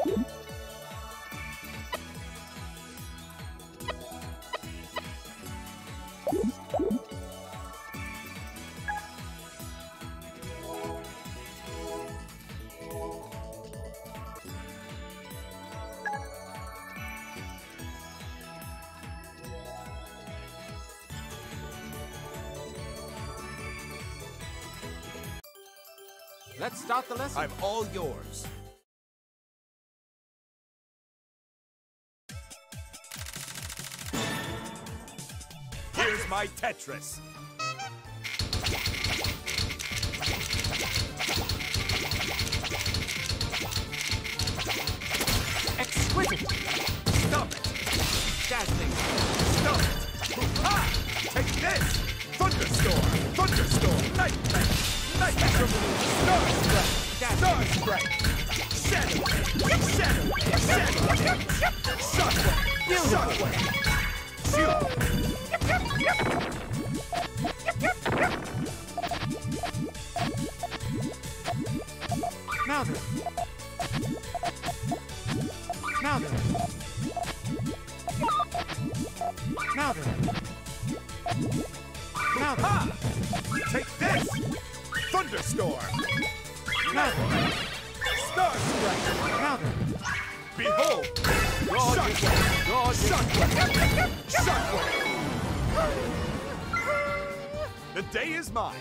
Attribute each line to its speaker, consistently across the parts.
Speaker 1: Let's start the lesson.
Speaker 2: I'm all yours. Here's my Tetris.
Speaker 1: Exquisite.
Speaker 2: Stop it.
Speaker 1: Dazzling.
Speaker 2: Stop it. Ha! Take this. Thunderstorm. Thunderstorm. Nightmare. Nightmare. Starstrike. Starstrike. Shadow. Shadow. Shadow. Shockwave. Shockwave. Shoot.
Speaker 1: Now then. Now then. Now then. Now then.
Speaker 2: Ha! Take this. Thunderstorm.
Speaker 1: Now then.
Speaker 2: Starstrike.
Speaker 1: Now then.
Speaker 2: Behold.
Speaker 1: Gorgeous.
Speaker 2: Shockwave.
Speaker 1: Gorgeous.
Speaker 2: Shockwave. Shockwave. The day is mine.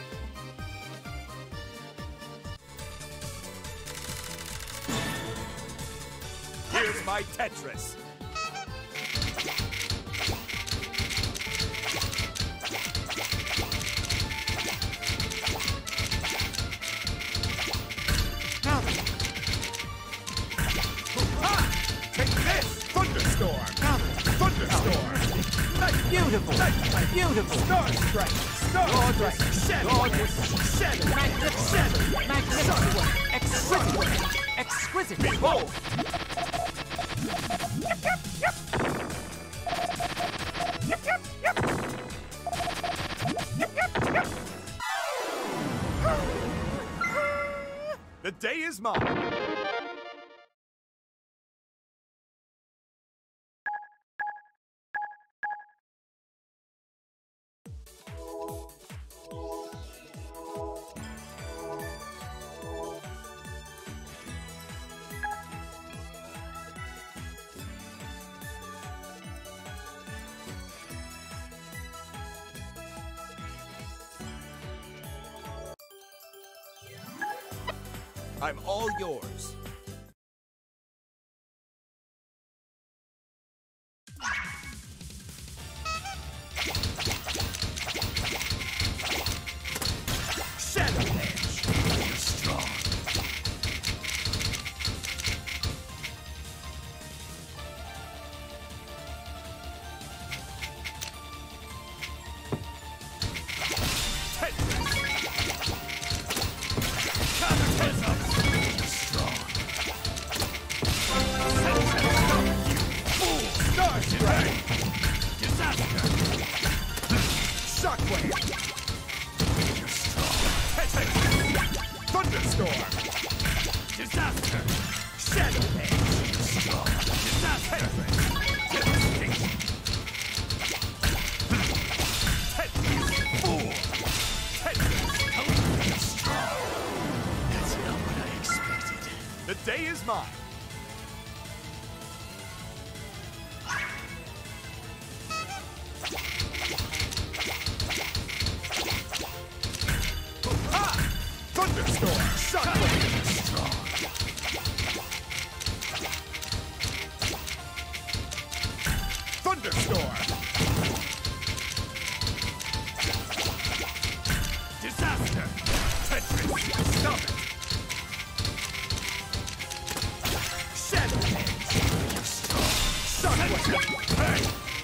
Speaker 2: Here's my Tetris.
Speaker 1: Now then.
Speaker 2: Ha! Take this! Thunderstorm!
Speaker 1: Now then.
Speaker 2: Thunderstorm! Nightmare!
Speaker 1: Beautiful.
Speaker 2: Nightmare!
Speaker 1: Beautiful.
Speaker 2: Starstrike! Starstrike! Shadow!
Speaker 1: Gorgeous.
Speaker 2: Shadow!
Speaker 1: Magnificent.
Speaker 2: Shadow!
Speaker 1: Magnificent. Exquisite. Exquisite.
Speaker 2: Behold! The day is mine. I'm all yours. Shadow Edge. You're strong. Shockwave! You're strong. Thunderstorm! Disaster! Shadow Edge! You're strong. Disaster! Devastation! Fool! You're strong. That's not what I expected. The day is mine. Thunderstorm! Shockwave! Strong. Thunderstorm! Disaster! Tetris! Stop it! Shadow Edge! You're strong. Shockwave! Hey!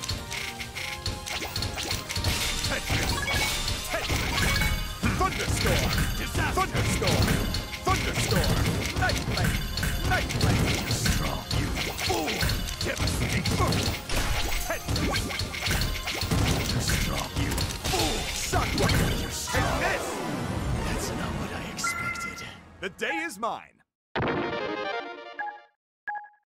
Speaker 2: Tetris! Tetris! Thunderstorm! Thunderstorm! Thunderstorm! Nightblade! Nightblade! You're strong, you fool! Devastate! Tetris! You're strong, you fool! Shockwave! You're strong! Take this! That's not what I expected. The day is mine.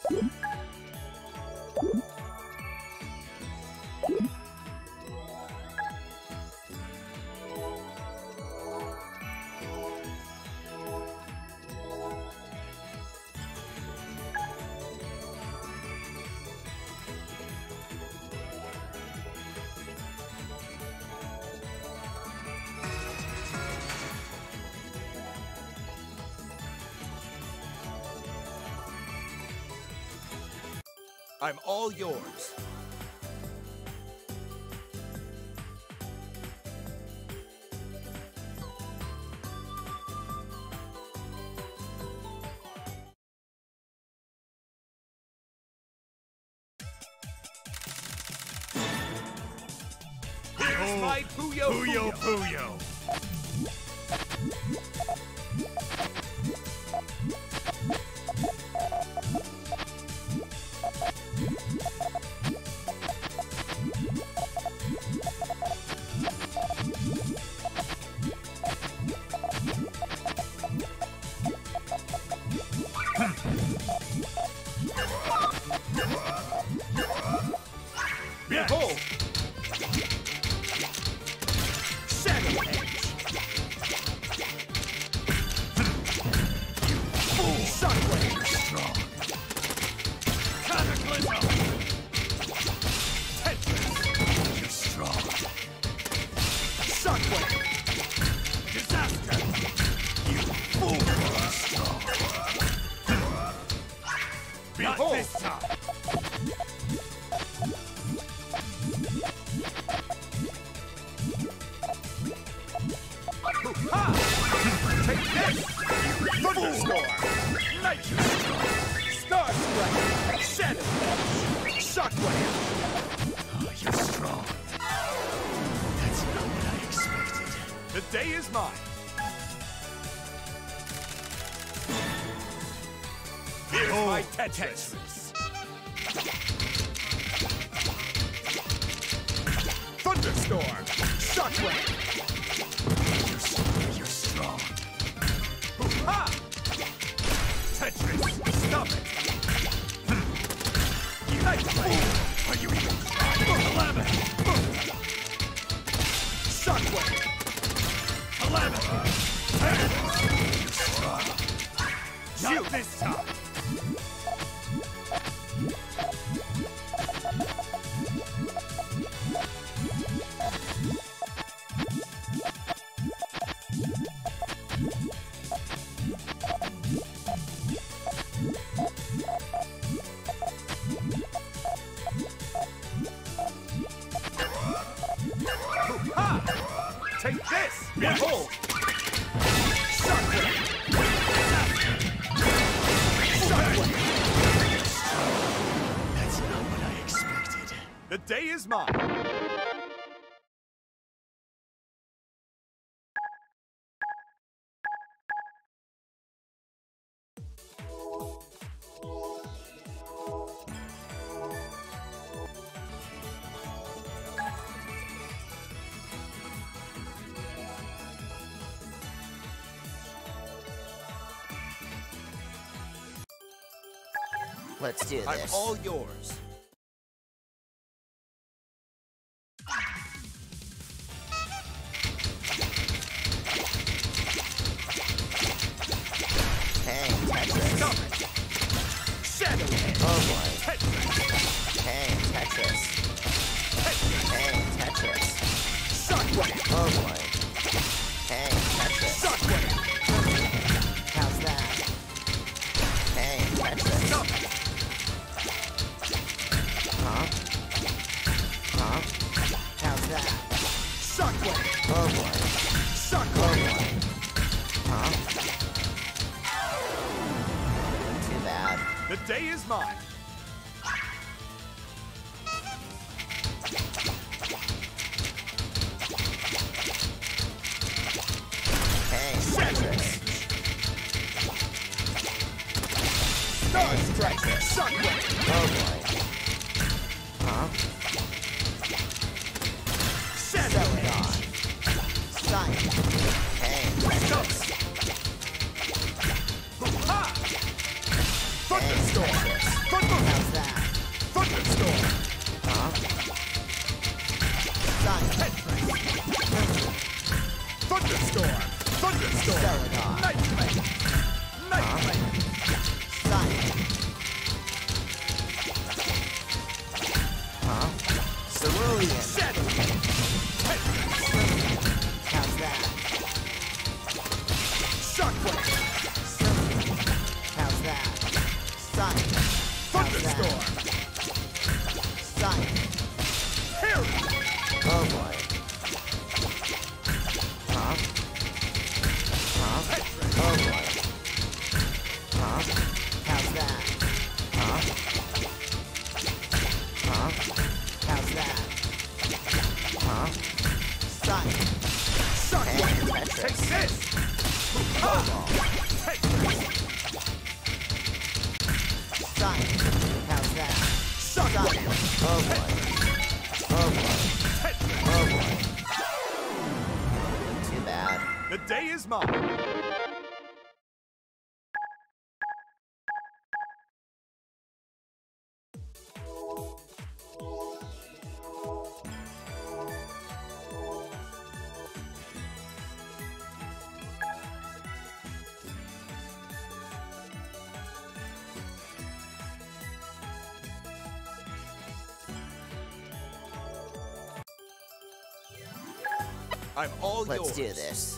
Speaker 2: I'm all yours. Here's my Puyo Puyo. Behold! Shadow Edge! You fool! Shockwave! Strong! Cataclysm! Tetris! You're strong! Shockwave! Disaster! You fool! Strong! Behold! Not this time! Take this! Thunderstorm! Nitro! Star Strike! Shadow Edge! Shockwave! Oh, you're strong. That's not what I expected. The day is mine. Here's my Tetris. Thunderstorm! Shockwave! You're strong. Ha! Tetris, stop it! Nightblade! Are you even Calamity! Shockwave! Calamity! You're strong. Not this time! Take this! Behold! Shockwave! Shockwave! That's not what I expected. The day is mine.
Speaker 3: Let's do this.
Speaker 2: I'm all yours.
Speaker 3: Hey, Tetris.
Speaker 2: Stop it! Shadow Edge!
Speaker 3: Oh boy.
Speaker 2: Tetris!
Speaker 3: Hey, Tetris. Hey, Tetris.
Speaker 2: Shockwave!
Speaker 3: Oh boy. Hey, Tetris.
Speaker 2: Shockwave!
Speaker 3: How's that? Hey, Tetris.
Speaker 2: Stop it!
Speaker 3: Huh? Huh? How's that?
Speaker 2: Shockwave!
Speaker 3: Oh boy. Oh
Speaker 2: Shockwave!
Speaker 3: boy. Huh? Too bad.
Speaker 2: The day is mine.
Speaker 3: Hey, Tetris.
Speaker 2: Star Strike! Shockwave!
Speaker 3: Oh boy. Huh?
Speaker 2: Shadow
Speaker 3: So
Speaker 2: Edge!
Speaker 3: gone. Sight. Hey,
Speaker 2: Stop
Speaker 3: Tetris.
Speaker 2: it! Ha! Thunderstorm! Thunderstorm!
Speaker 3: Huh? Sonic.
Speaker 2: Thunderstorm! Thunderstorm!
Speaker 3: Celadon.
Speaker 2: Nightblade! Nightblade!
Speaker 3: Sonic. Huh? Cerulean.
Speaker 2: Shadow!
Speaker 3: How's that?
Speaker 2: Shockwave!
Speaker 3: How's that? Sonic.
Speaker 2: Thunderstorm!
Speaker 3: Sonic.
Speaker 2: Harry!
Speaker 3: Oh boy. Huh? Huh? Oh boy. Huh? How's that? Huh? Huh? How's that? Huh? Sonic.
Speaker 2: Shockwave!
Speaker 3: Hey, Tetris.
Speaker 2: Take this!
Speaker 3: Cobalt.
Speaker 2: Tetris!
Speaker 3: Sonic. How's that?
Speaker 2: Shockwave!
Speaker 3: Oh boy. Oh boy.
Speaker 2: Tetris!
Speaker 3: Oh boy. Too bad.
Speaker 2: The day is mine! I'm all yours.
Speaker 3: Let's do this.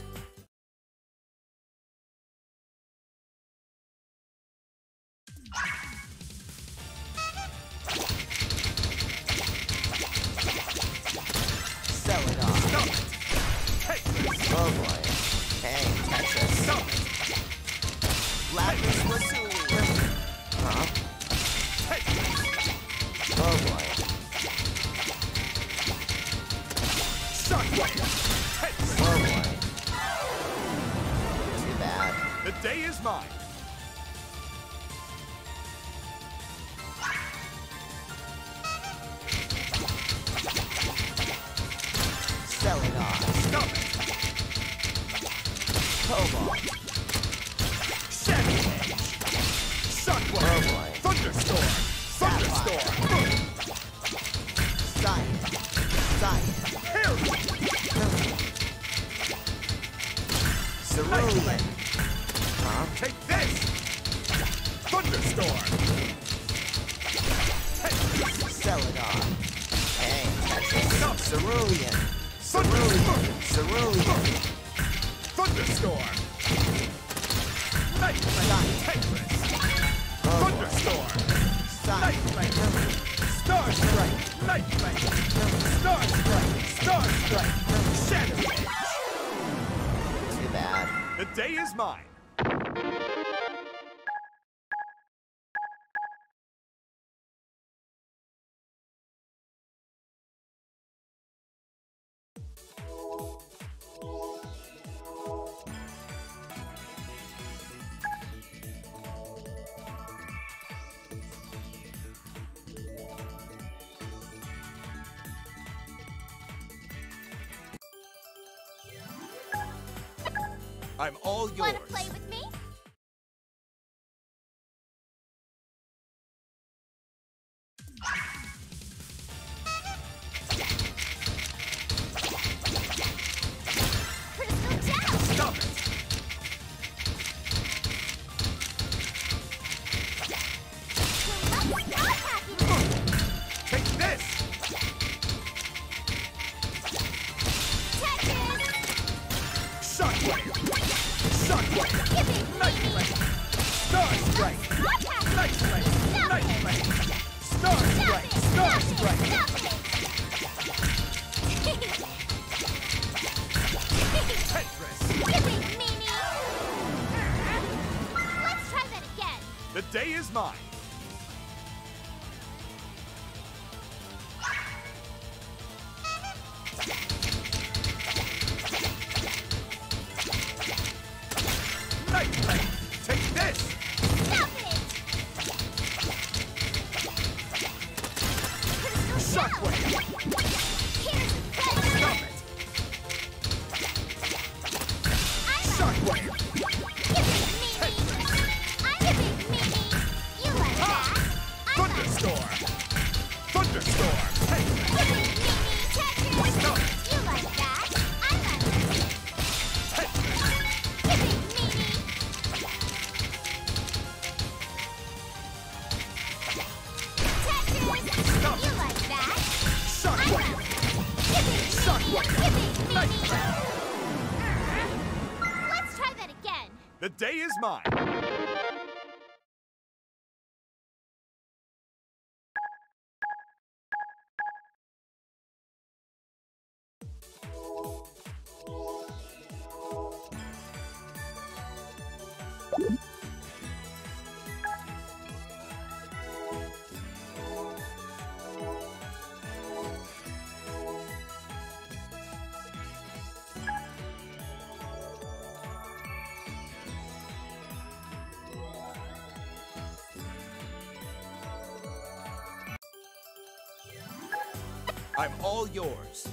Speaker 3: Celadon.
Speaker 2: Stop it! Tetris!
Speaker 3: Oh boy. Hey, Tetris.
Speaker 2: Stop it!
Speaker 3: Lapis Lazuli. Huh?
Speaker 2: Tetris!
Speaker 3: Oh boy.
Speaker 2: Shockwave! Tetris!
Speaker 3: Oh boy. Too bad.
Speaker 2: The day is mine!
Speaker 3: Celadon.
Speaker 2: Stop it!
Speaker 3: Cobalt.
Speaker 2: Shadow Edge! Shockwave!
Speaker 3: Oh boy.
Speaker 2: Thunderstorm! Thunderstorm!
Speaker 3: Sonic. Sonic.
Speaker 2: Harry!
Speaker 3: Cerulean. Huh?
Speaker 2: Take this! Thunderstorm! Tetris!
Speaker 3: Celadon. Hey, Tetris.
Speaker 2: Stop.
Speaker 3: Cerulean.
Speaker 2: Thunderstorm!
Speaker 3: Cerulean.
Speaker 2: Thunderstorm! Nightblade! Tetris!
Speaker 3: Oh boy.
Speaker 2: Thunderstorm!
Speaker 3: Sonic.
Speaker 2: Nightblade! Star Strike! Nightblade! Star Strike! Star Strike! Shadow Edge!
Speaker 3: Too bad.
Speaker 2: The day is mine! I'm all yours.
Speaker 4: Wanna play with me? Crystal Gem!
Speaker 2: Stop it!
Speaker 4: Let's not happiness!
Speaker 2: Take this!
Speaker 4: Tetris!
Speaker 2: Shockwave! Shockwave!
Speaker 4: Give it,
Speaker 2: Nightblade! Star Strike!
Speaker 4: not happiness!
Speaker 2: Nightblade! Nightblade! Star Strike! Star Strike! Tetris!
Speaker 4: Give it, Mimi! Let's try that again.
Speaker 2: The day is mine! Nightblade! Take this!
Speaker 4: Stop it! Crystal
Speaker 2: Shockwave!
Speaker 4: Here's
Speaker 2: Stop
Speaker 4: better!
Speaker 2: it!
Speaker 4: I'm
Speaker 2: Shockwave!
Speaker 4: Give it, Mimi! You like that?
Speaker 2: Thunderstorm! The day is mine. I'm all yours.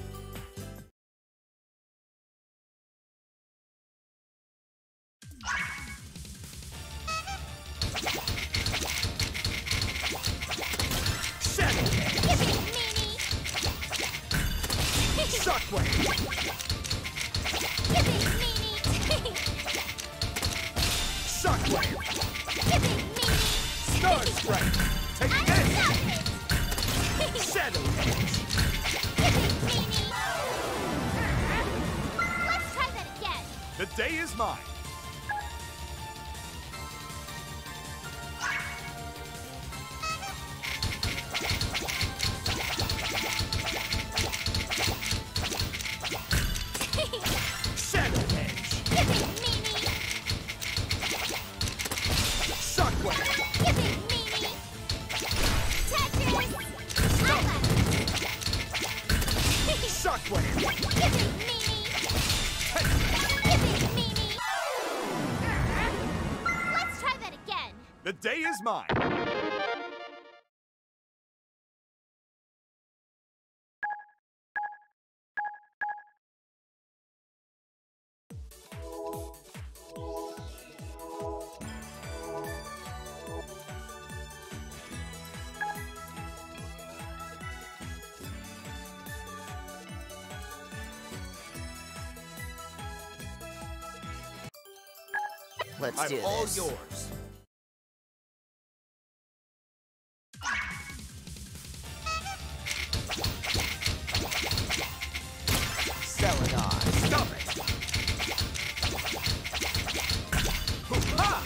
Speaker 2: Settle.
Speaker 4: Meanie.
Speaker 2: Shockwave.
Speaker 4: Meanie.
Speaker 2: Shockwave.
Speaker 4: Meanie.
Speaker 2: Star Strike. Take this. Settle.
Speaker 4: Meanie. Let's try that again.
Speaker 2: The day is mine. Settle Edge.
Speaker 4: Meanie.
Speaker 2: Shockwave.
Speaker 4: Meanie. Tetris.
Speaker 2: Shockwave.
Speaker 4: Meanie. Meanie. Let's try that again.
Speaker 2: The day is mine.
Speaker 3: Let's
Speaker 2: I'm
Speaker 3: do
Speaker 2: all
Speaker 3: this.
Speaker 2: yours.
Speaker 3: Celadon.
Speaker 2: Stop it. Ha!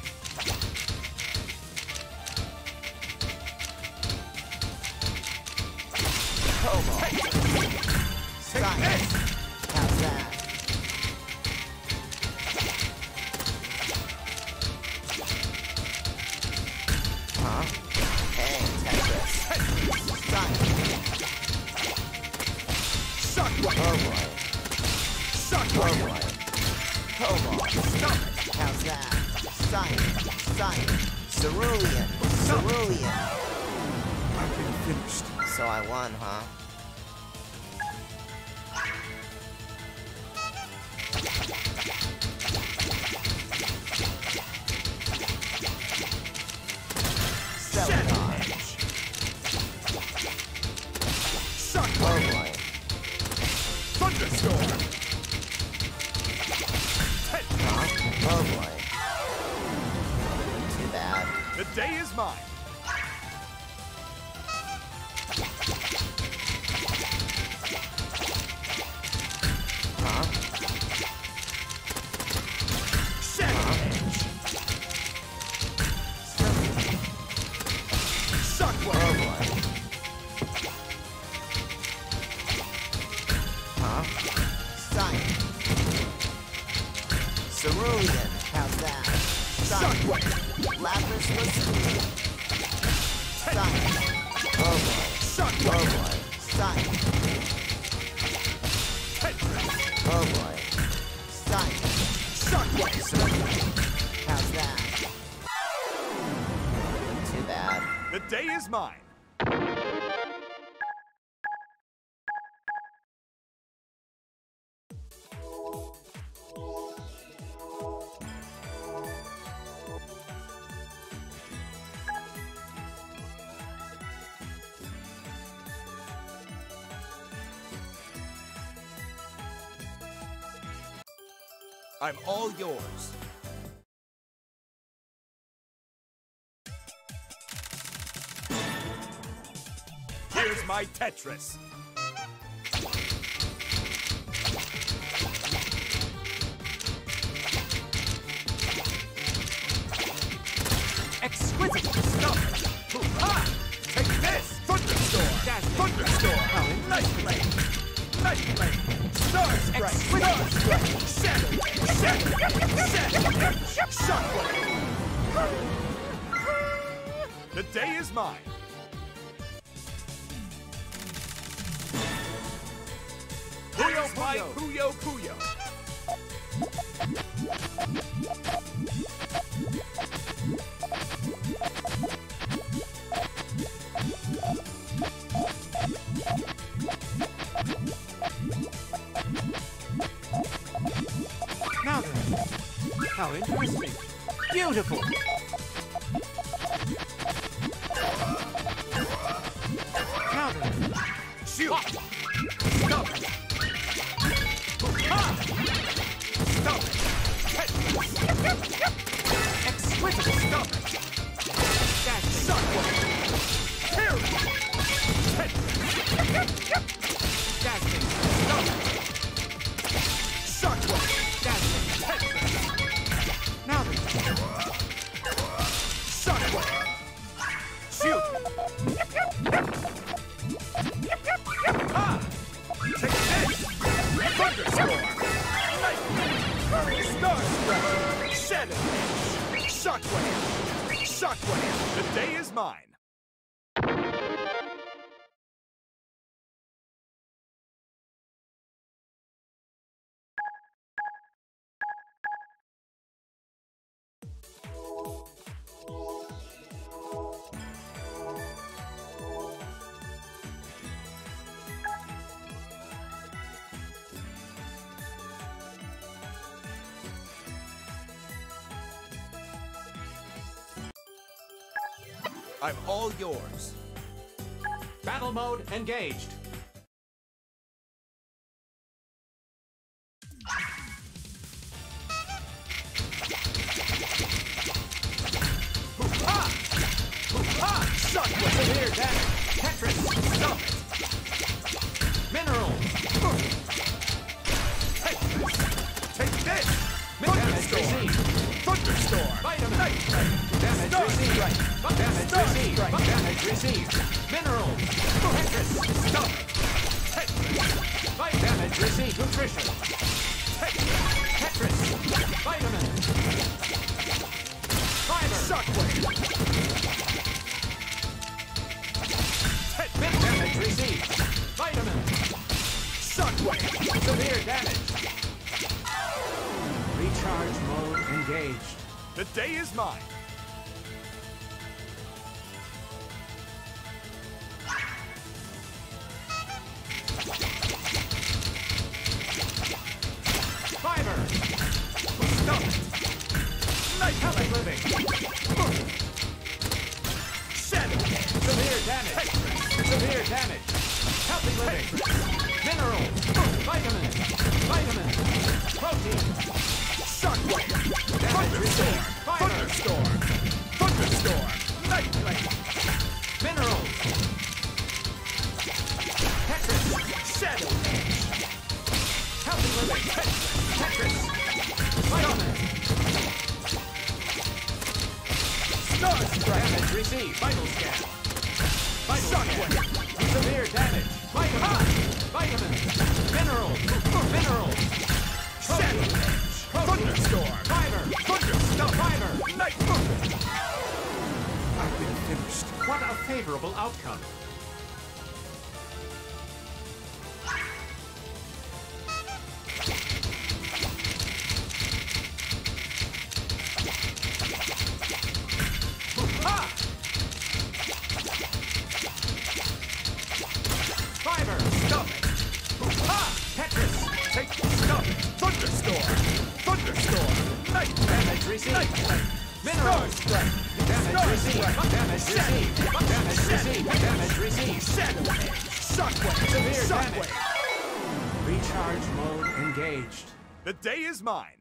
Speaker 3: Como.
Speaker 2: Take this.
Speaker 3: How's that? Huh? Hey, Tetris. Sonic.
Speaker 2: Shockwave.
Speaker 3: Oh boy. Oh
Speaker 2: Shockwave.
Speaker 3: boy. Como.
Speaker 2: Stop it.
Speaker 3: How's that? Sonic. Sonic. Cerulean. Cerulean.
Speaker 2: I've been finished.
Speaker 3: So I won, huh? Celadon. Oh
Speaker 2: Shockwave.
Speaker 3: boy.
Speaker 2: Thunderstorm.
Speaker 3: Huh? Oh boy. Too bad.
Speaker 2: The day is mine.
Speaker 3: Huh?
Speaker 2: Shadow Edge. Shockwave.
Speaker 3: Oh boy. Huh? Sonic. Cerulean. How's that? Sonic.
Speaker 2: Shockwave.
Speaker 3: Lapis Lazuli. Sonic. Oh boy. Oh
Speaker 2: Shockwave.
Speaker 3: boy. Sonic.
Speaker 2: Tetris.
Speaker 3: Oh boy. Sonic.
Speaker 2: Shockwave.
Speaker 3: How's that? Too bad.
Speaker 2: The day is mine. I'm all yours. Here's my Tetris. day is mine. Puyo my Puyo Puyo.
Speaker 1: Now then. How interesting. Beautiful. Now then.
Speaker 2: Shoot! Stop it! Ha! Stop it!
Speaker 1: Exquisite.
Speaker 2: Stop it!
Speaker 1: Dazzling.
Speaker 2: Shockwave! Parry!
Speaker 1: Dazzling.
Speaker 2: Stop it! Shockwave!
Speaker 1: Dazzling. Now then.
Speaker 2: Shockwave! Shoot! Ha! Take this! Thunderstorm! Lightning! Star Strike! Shadow! Shockwave! Shockwave! The day is mine! I'm all yours.
Speaker 1: Battle mode engaged.
Speaker 2: Ha! Ha! Shockwave!
Speaker 1: Severe damage. Tetris.
Speaker 2: Stop it!
Speaker 1: Mineral.
Speaker 2: Take this! Take this!
Speaker 1: Damage
Speaker 2: Thunderstorm!
Speaker 1: received.
Speaker 2: Thunderstorm!
Speaker 1: Vitamin.
Speaker 2: Nightlight!
Speaker 1: Damage
Speaker 2: Star
Speaker 1: received.
Speaker 2: Strike!
Speaker 1: Damage
Speaker 2: Star
Speaker 1: received.
Speaker 2: Strike!
Speaker 1: Damage received. Mineral. Tetris.
Speaker 2: Stop it!
Speaker 1: Damage received. Nutrition. Tetris. Vitamin. Fiber.
Speaker 2: Shockwave!
Speaker 1: Damage received. Vitamin.
Speaker 2: Shockwave!
Speaker 1: Severe damage. Recharge mode engaged.
Speaker 2: The day is mine.
Speaker 1: Fiber.
Speaker 2: Stop it!
Speaker 1: Healthy
Speaker 2: Nightlight!
Speaker 1: living.
Speaker 2: Shadow!
Speaker 1: Severe damage. Severe damage. Healthy living. Mineral. Vitamin. Vitamin. Protein.
Speaker 2: Shockwave!
Speaker 1: Damage received. Fiber.
Speaker 2: Thunderstorm! Thunderstorm! Nightlight!
Speaker 1: Mineral. Tetris.
Speaker 2: Shadow!
Speaker 1: Healthy living. Tetris. Vitamin.
Speaker 2: Star Strike!
Speaker 1: Damage received. Vital scan. Vital
Speaker 2: Shockwave!
Speaker 1: scan. Severe damage. Vitamin. Vitamin. Mineral. Mineral.
Speaker 2: Shadow! Thunderstorm!
Speaker 1: Fiber.
Speaker 2: Thunderstorm!
Speaker 1: Fiber.
Speaker 2: Nightlight!
Speaker 1: I've been finished. What a favorable outcome. Ha! Fiber.
Speaker 2: Stop it!
Speaker 1: Ha! Tetris.
Speaker 2: Take stop it! Thunderstorm! Thunderstorm! Nightlight!
Speaker 1: Damage received.
Speaker 2: Nightlight!
Speaker 1: Mineral.
Speaker 2: Star Strike!
Speaker 1: Damage
Speaker 2: Star
Speaker 1: received.
Speaker 2: Strike!
Speaker 1: Damage received. Damage received. Damage received.
Speaker 2: Shadow! Shockwave!
Speaker 1: Severe
Speaker 2: Shockwave!
Speaker 1: Recharge mode engaged.
Speaker 2: The day is mine.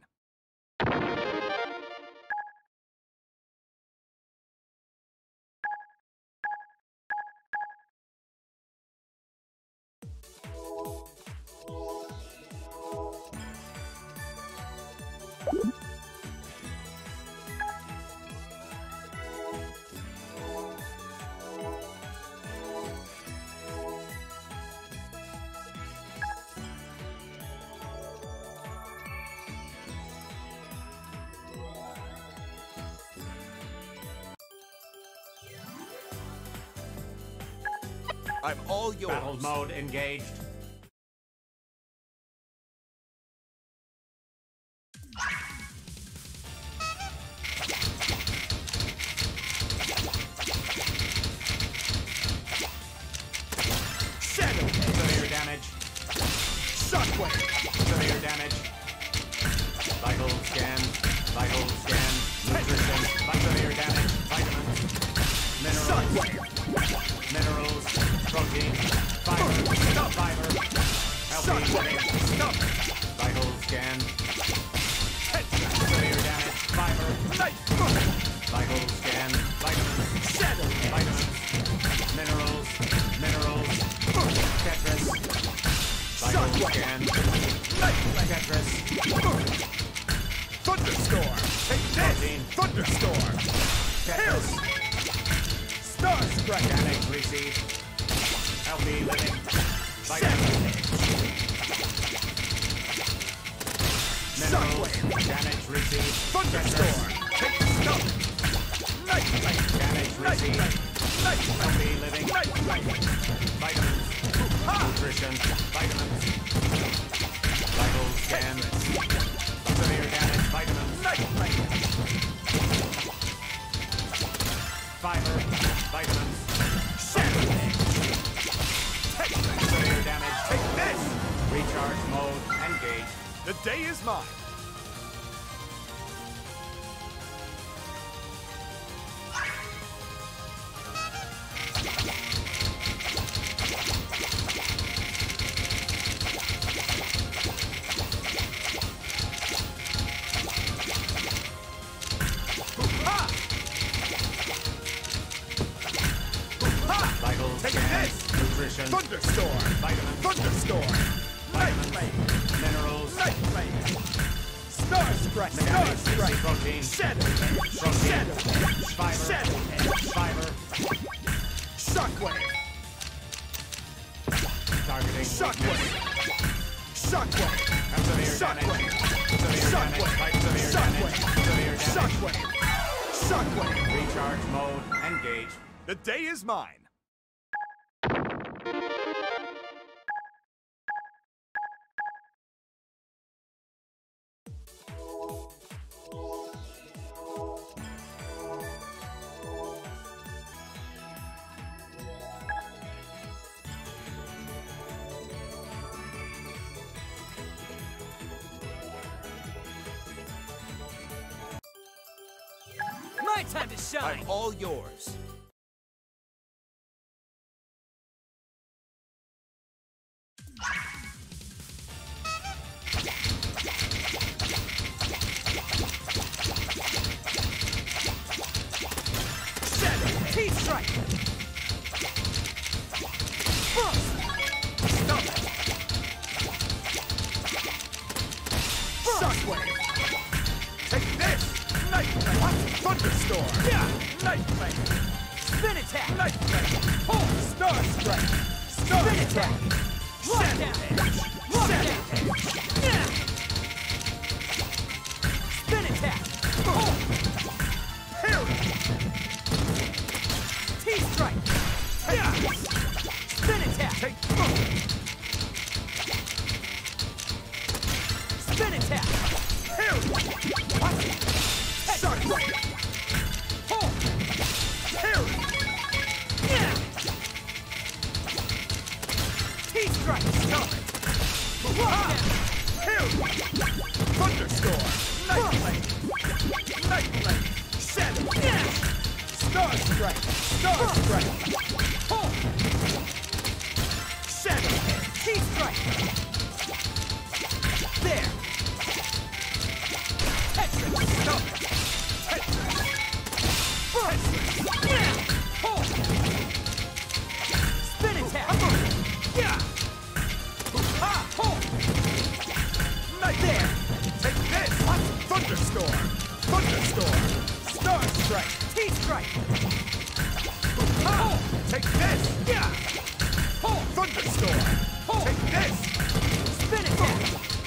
Speaker 2: I'm all yours.
Speaker 1: Battle mode engaged.
Speaker 2: Shadow.
Speaker 1: Severe damage.
Speaker 2: Shockwave.
Speaker 1: Severe damage. Vital scan. Vital scan. Nutrition. Severe damage. Vitamins. Minerals.
Speaker 2: Shockwave.
Speaker 1: Minerals. Protein. Fiber.
Speaker 2: Stop.
Speaker 1: Fiber. Healthy
Speaker 2: Shockwave.
Speaker 1: living.
Speaker 2: Stop.
Speaker 1: Vital scan.
Speaker 2: Headshot.
Speaker 1: Severe damage. Fiber.
Speaker 2: Knife.
Speaker 1: Vital scan. Vitamins.
Speaker 2: Shadow.
Speaker 1: Vitamins. Minerals. Minerals. Tetris. Vital
Speaker 2: Shockwave.
Speaker 1: scan.
Speaker 2: Knife.
Speaker 1: Tetris.
Speaker 2: Thunderstorm. Take this.
Speaker 1: Protein.
Speaker 2: Thunderstorm.
Speaker 1: Tetris.
Speaker 2: Star Strike.
Speaker 1: Damage received. Healthy living.
Speaker 2: Shadow.
Speaker 1: Vitamins. Minerals.
Speaker 2: Shockwave.
Speaker 1: Damage received.
Speaker 2: Thunderstorm. Take the stop. Knife.
Speaker 1: Damage received.
Speaker 2: Knife.
Speaker 1: Healthy living.
Speaker 2: Knife.
Speaker 1: Vitamins. Nutrition. Vitamins. Vital scan. Severe damage. Vitamins. Fiber. Vitamins.
Speaker 2: Shadow.
Speaker 1: Severe damage.
Speaker 2: Take this.
Speaker 1: Recharge mode engaged.
Speaker 2: The day is mine.
Speaker 1: Vital
Speaker 2: Take
Speaker 1: scan.
Speaker 2: this.
Speaker 1: Nutrition.
Speaker 2: Thunderstorm.
Speaker 1: Vitamins.
Speaker 2: Thunderstorm. Knife.
Speaker 1: Minerals.
Speaker 2: Knife. Star Strike. Star
Speaker 1: Damage.
Speaker 2: Strike.
Speaker 1: Protein.
Speaker 2: Shadow.
Speaker 1: Protein.
Speaker 2: Shadow.
Speaker 1: Fiber.
Speaker 2: Shadow.
Speaker 1: Fiber.
Speaker 2: Shockwave.
Speaker 1: Targeting.
Speaker 2: Shockwave. Shockwave.
Speaker 1: Severe
Speaker 2: Shockwave.
Speaker 1: damage. Severe
Speaker 2: Shockwave.
Speaker 1: damage. Severe damage. Severe damage.
Speaker 2: Shockwave. Shockwave.
Speaker 1: Recharge mode engaged.
Speaker 2: The day is mine.
Speaker 5: My time to shine!
Speaker 2: I'm all yours. Shadow.
Speaker 5: T-strike! Burst!
Speaker 2: Stop it. Shockwave. Take this. Knife. Thunderstorm.
Speaker 5: Yeah!
Speaker 2: Knife.
Speaker 5: Spin attack!
Speaker 2: Knife. Oh, Star Strike. Star
Speaker 5: Spin
Speaker 2: Strike.
Speaker 5: attack! Lockdown! Lockdown! Yeah! Spin attack!
Speaker 2: Oh. Parry.
Speaker 5: T-strike!
Speaker 2: Yeah.
Speaker 5: Spin attack!
Speaker 2: Take.
Speaker 5: Spin attack!
Speaker 2: Parry. Shockwave.
Speaker 5: Oh!
Speaker 2: Parry.
Speaker 5: Yeah! T-strike!
Speaker 2: Stop it.
Speaker 5: Lockdown!
Speaker 2: Parry. Thunderstorm. Knife blade. Knife blade. Shadow.
Speaker 5: Yeah!
Speaker 2: Star Strike. Star Strike.
Speaker 5: Oh!
Speaker 2: Shadow.
Speaker 5: T-strike! There! Tetris!
Speaker 2: Stop it. Tetris.
Speaker 5: Yeah! Oh! Spin attack! Yeah!
Speaker 2: Ah.
Speaker 5: Oh!
Speaker 2: Knife.
Speaker 5: There!
Speaker 2: Take this. Thunderstorm. Thunderstorm. Star Strike.
Speaker 5: T-strike!
Speaker 2: Ah. Take this.
Speaker 5: Yeah! Oh!
Speaker 2: Thunderstorm.
Speaker 5: Oh.
Speaker 2: Take this.
Speaker 5: Spin attack!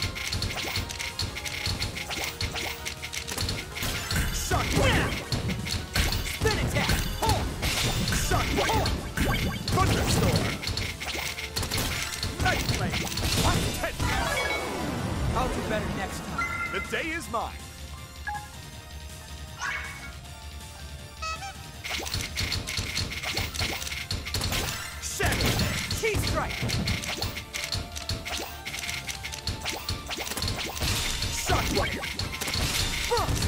Speaker 2: Shockwave.
Speaker 5: Yeah! Spin attack! Oh!
Speaker 2: Shockwave. Thunderstorm.
Speaker 5: next time.
Speaker 2: The day is mine. Shadow
Speaker 5: Key strike.
Speaker 2: Shockwave.
Speaker 5: Burst.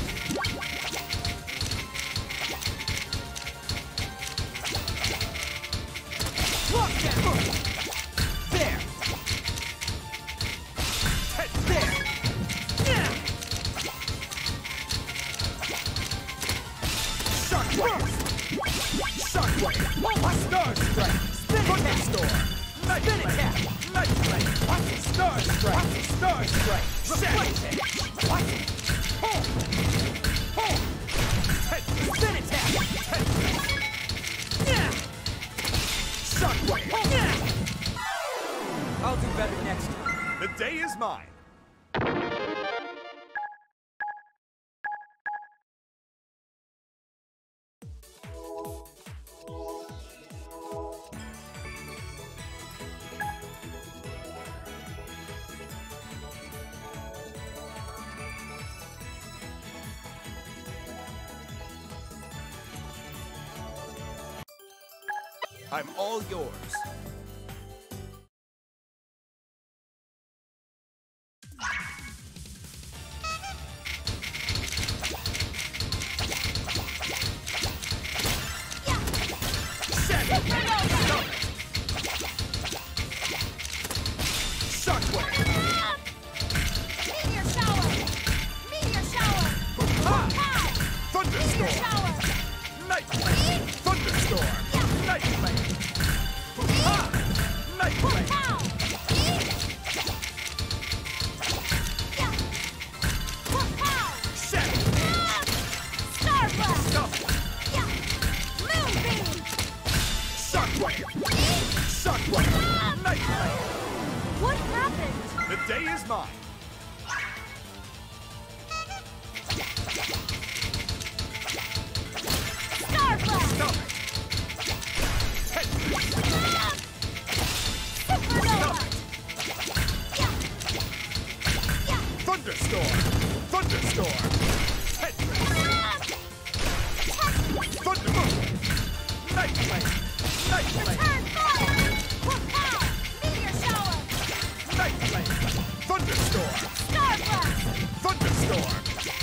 Speaker 5: Lockdown. There. There. Yeah.
Speaker 2: Shockwave. Shockwave. Star Strike. Thunderstorm. Night
Speaker 5: Spin attack.
Speaker 2: Night Flame. Star Strike. Star Strike.
Speaker 5: Reflect it. Watch it. Hold. Hold. Spin attack. Yeah.
Speaker 2: Shockwave.
Speaker 5: Yeah. I'll do better next time.
Speaker 2: The day is mine. I'm all yours. Shockwave.
Speaker 4: Meteor shower! Meteor shower! Pow! Meteor
Speaker 2: Thunderstorm.
Speaker 4: shower!
Speaker 2: Night Flame. Thunderstorm. Night Flame. Ah! Night Flame.
Speaker 4: Pow! Yeah! Pow!
Speaker 2: Shadow.
Speaker 4: Star blast!
Speaker 2: Stop.
Speaker 4: Yeah! Moonbeam!
Speaker 2: Shockwave. Shockwave. Night Flame.
Speaker 4: What happened?
Speaker 2: The day is mine.
Speaker 4: Star blast!
Speaker 2: Stop.
Speaker 4: Supernova! Yeah! Yeah!
Speaker 2: Thunderstorm. Thunderstorm. Thunderstorm. Night Flame. Night Flame.
Speaker 4: Turn fire! Pow! Meteor shower!
Speaker 2: Night Flame. Thunderstorm.
Speaker 4: Star blast!
Speaker 2: Thunderstorm.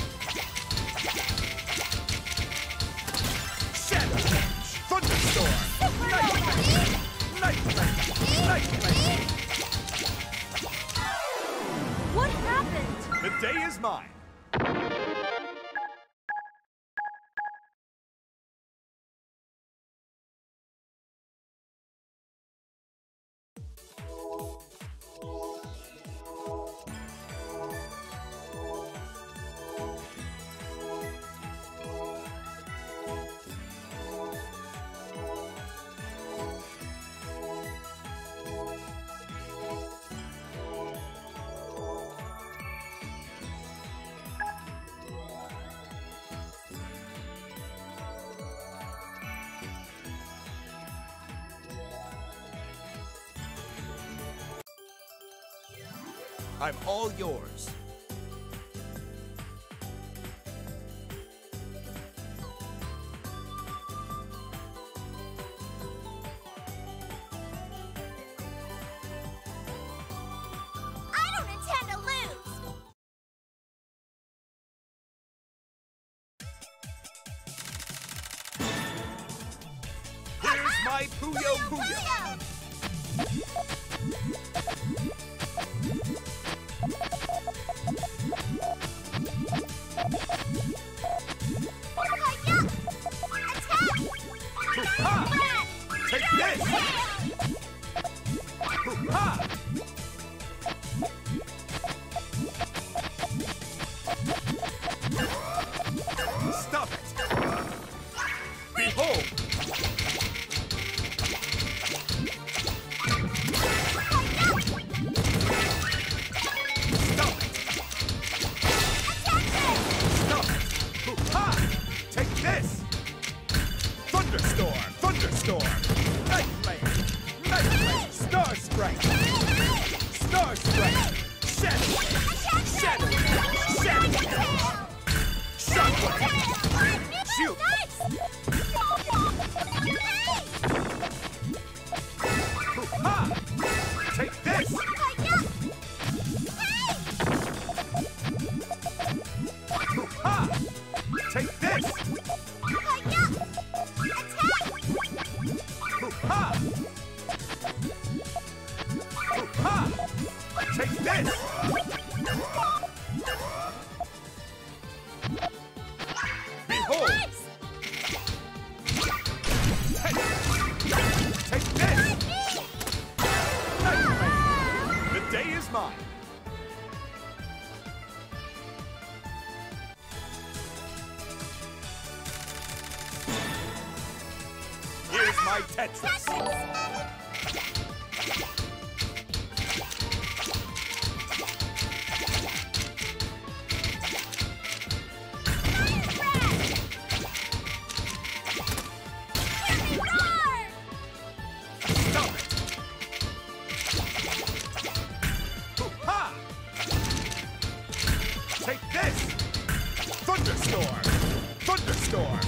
Speaker 2: Shadow. Thunderstorm. Night Flame. Night Flame. Night Flame.
Speaker 4: What happened?
Speaker 2: The day is mine. I'm all yours.
Speaker 4: I don't intend to lose!
Speaker 2: Here's my Puyo Puyo. Ha! Take this! Ha! Stop it! Behold! Behold!
Speaker 4: Nice!
Speaker 2: Take this! Night. The day is mine. Here's my Tetris. Stop it! Ha! Take this! Thunderstorm! Thunderstorm!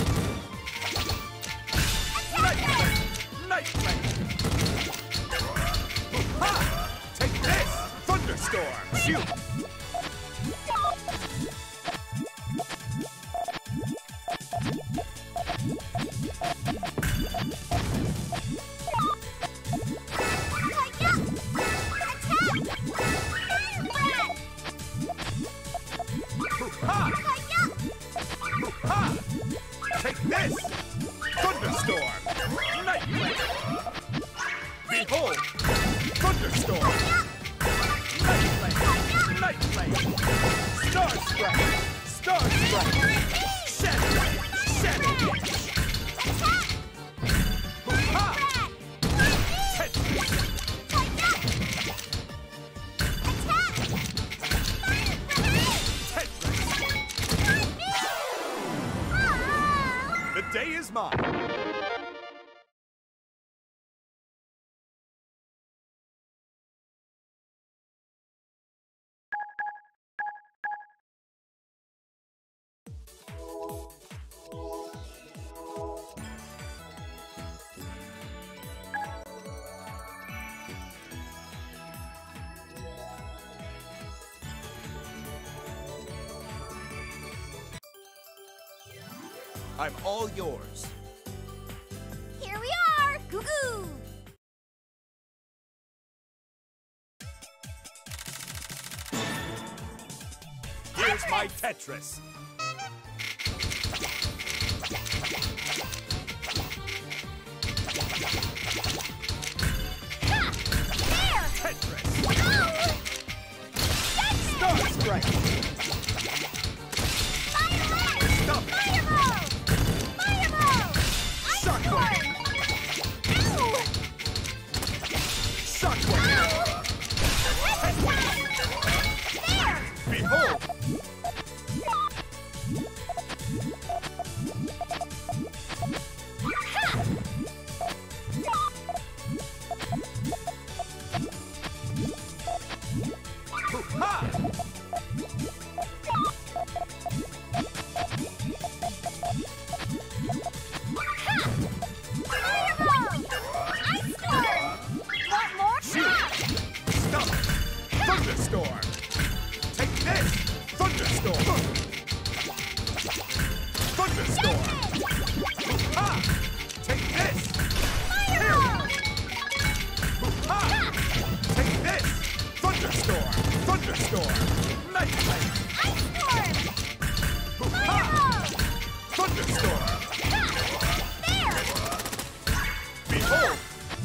Speaker 2: Night Flame! Ha! Take this! Thunderstorm! Shoot! Ha! Ha! Take this! Thunderstorm! Night Flame! Behold! Thunderstorm! Night Flame! Night Flame! Star Strike! Star Strike! Shadow! Shadow! Ha! Tetris! The day is mine. I'm all yours.
Speaker 4: Here we are! Goo goo!
Speaker 2: Here's my Tetris.
Speaker 4: There!
Speaker 2: Tetris.
Speaker 4: Oh!
Speaker 2: Star Strike. Stop it.
Speaker 4: Fireball! Fireball! Ice
Speaker 2: Shockwave.
Speaker 4: Storm! Ow!
Speaker 2: Shockwave.
Speaker 4: There!
Speaker 2: Behold. Ha!
Speaker 4: Fireball! Ice Storm! Want more?
Speaker 2: Shoot. Stop it. Thunderstorm. Take this. Thunderstorm. Thunderstorm. Ha! Take this.
Speaker 4: Fireball!
Speaker 2: Ha! Take this. Thunderstorm. Thunderstorm. Night Flame.
Speaker 4: Ice Storm!
Speaker 2: Ha!
Speaker 4: Fireball!
Speaker 2: Thunderstorm.
Speaker 4: There!
Speaker 2: Behold.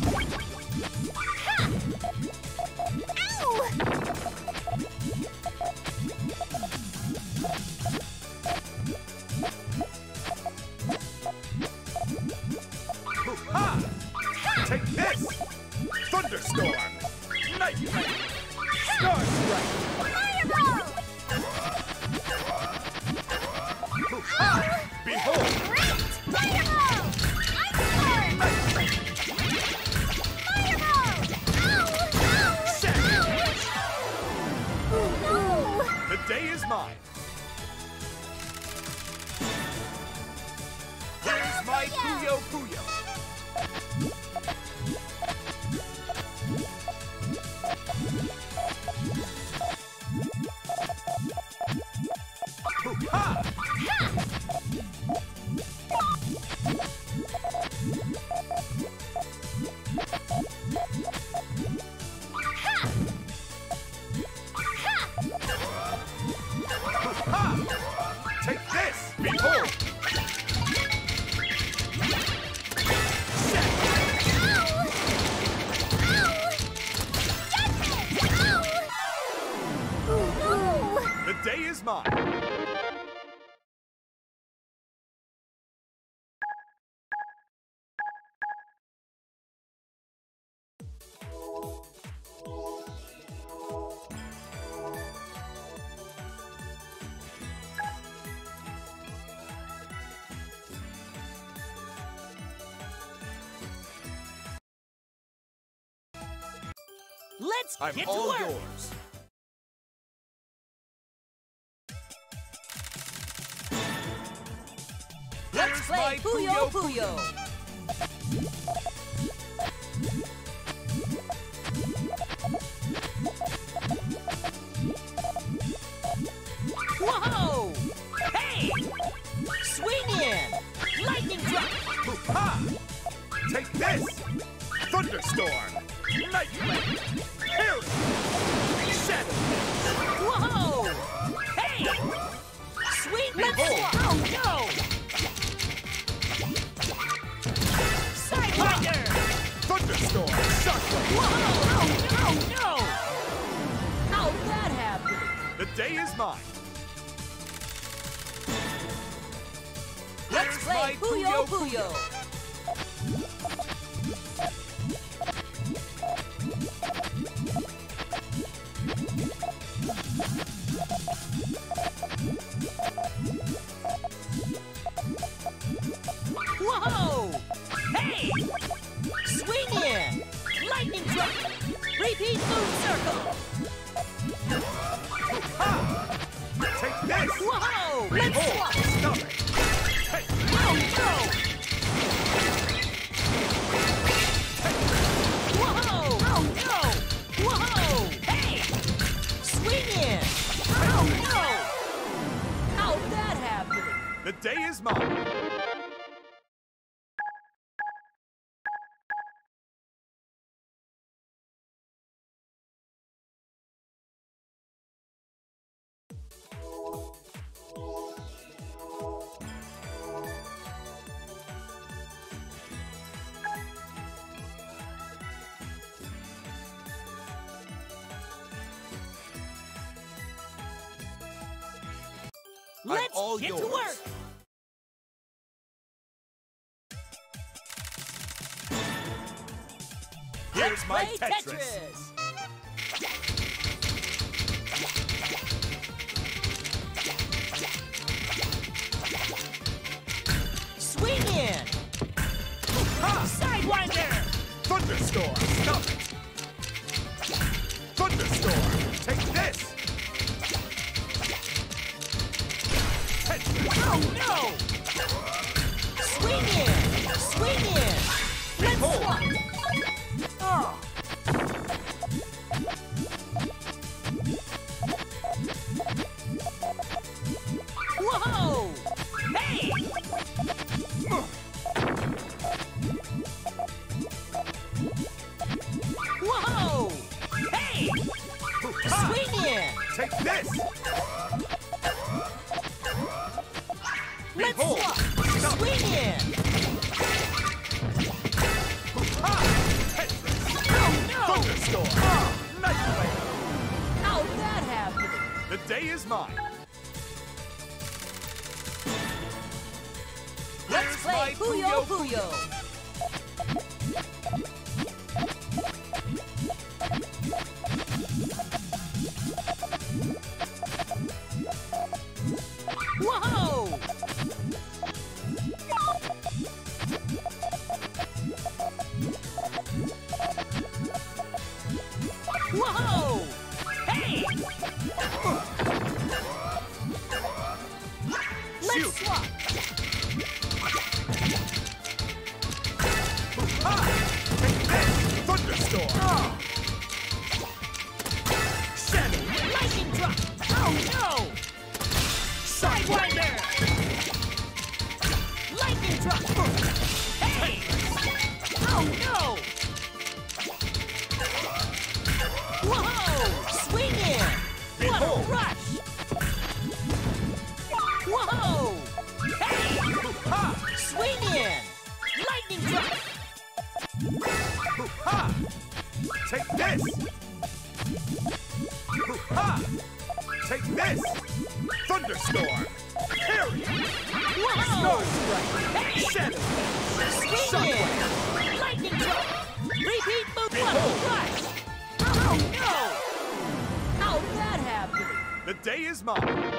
Speaker 4: Ow!
Speaker 2: Ha! Take this. Thunderstorm. Night Flame. Star Strike.
Speaker 4: Fireball!
Speaker 2: Ha! Behold.
Speaker 4: Great! Fireball! Ice Storm!
Speaker 2: Night Flame.
Speaker 4: Fireball! Ow! Ow!
Speaker 2: Shadow.
Speaker 4: Ow! No!
Speaker 2: The day is mine. Here's my Puyo Puyo. Ha! Ha! Take this! Behold!
Speaker 5: Let's
Speaker 2: I'm
Speaker 5: get to
Speaker 2: all
Speaker 5: work.
Speaker 2: yours.
Speaker 5: Let's
Speaker 2: Here's
Speaker 5: play
Speaker 2: my
Speaker 5: Puyo Puyo. Whoa! Hey! Swing in! Lightning drop!
Speaker 2: Ha! Take this! Thunderstorm! Night Blade! Here! Shadow!
Speaker 5: Whoa! Hey! Sweet
Speaker 2: Behold.
Speaker 5: Oh no! Sidewinder!
Speaker 2: Thunderstorm! Shockwave!
Speaker 5: Whoa! Oh no! How'd that happen?
Speaker 2: The day is mine!
Speaker 5: Let's
Speaker 2: Here's
Speaker 5: play
Speaker 2: my
Speaker 5: Puyo Puyo. Whoa! Hey! Swing in! Lightning drop! Repeat moon circle!
Speaker 2: Ha! Take this!
Speaker 5: Whoa! Let's
Speaker 2: Behold!
Speaker 5: swap!
Speaker 2: Stop it! Hey!
Speaker 5: Oh no! Whoa! Oh no! Whoa! Hey! Swing in! Oh no! How'd that happen?
Speaker 2: The day is mine!
Speaker 5: Let's
Speaker 2: all
Speaker 5: get
Speaker 2: yours.
Speaker 5: to work!
Speaker 2: Here's
Speaker 5: Let's
Speaker 2: my
Speaker 5: play
Speaker 2: Tetris!
Speaker 5: Swing in!
Speaker 2: Ha!
Speaker 5: Sidewinder!
Speaker 2: Thunderstorm! Stop it! Thunderstorm! Take this! Tetris!
Speaker 5: Oh no! Swing in! Swing in! Let's
Speaker 2: Behold.
Speaker 5: swap! Oh. Whoa! Hey! Whoa! Hey!
Speaker 2: Ha!
Speaker 5: Swing in!
Speaker 2: Take this!
Speaker 5: Let's
Speaker 2: Behold.
Speaker 5: swap!
Speaker 2: Stop it.
Speaker 5: Swing in!
Speaker 2: Ha! Tetris!
Speaker 5: Oh no!
Speaker 2: Thunderstorm! Night Blade!
Speaker 5: How'd that happen?
Speaker 2: The day is mine!
Speaker 5: Let's
Speaker 2: Here's
Speaker 5: play
Speaker 2: my
Speaker 5: Puyo Puyo. Whoa! Whoa! Hey! Let's
Speaker 2: Shoot.
Speaker 5: swap!
Speaker 2: Ha! Take this! Thunderstorm! Shadow!
Speaker 5: Lightning drop! Oh no! Sidewinder! Lightning drop! Hey! Oh no! Whoa! Swing in! What a
Speaker 2: Behold.
Speaker 5: rush! Whoa! Hey!
Speaker 2: Ha!
Speaker 5: Swing in! Lightning drop!
Speaker 2: Ha! Take this! Ha! Take this! Thunderstorm! Carry!
Speaker 5: Whoa!
Speaker 2: Hey! Shadow!
Speaker 5: Swing in! Lightning drop! Repeat move! What a
Speaker 2: Behold.
Speaker 5: rush! Oh no! How'd that happen?
Speaker 2: The day is mine!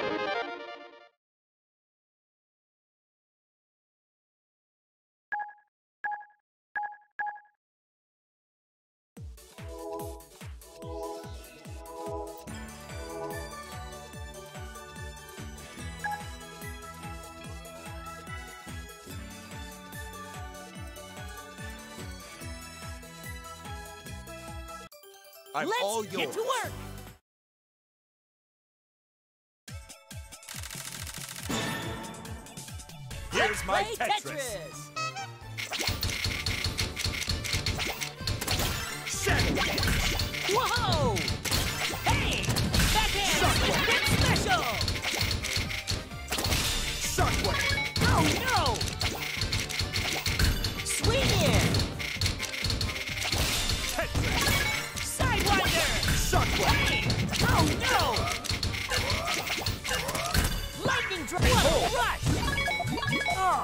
Speaker 2: I'm
Speaker 5: Let's
Speaker 2: all
Speaker 5: get
Speaker 2: yours.
Speaker 5: to work.
Speaker 2: Here's my
Speaker 5: Play
Speaker 2: Tetris. Shadow Dance.
Speaker 5: Whoa! Hey! Backhand split special!
Speaker 2: Shockwave.
Speaker 5: Oh no! Swing in!
Speaker 2: Tetris.
Speaker 5: Sidewinder!
Speaker 2: Shockwave.
Speaker 5: Hey! Oh no! Lightning drop! What a rush! Oh!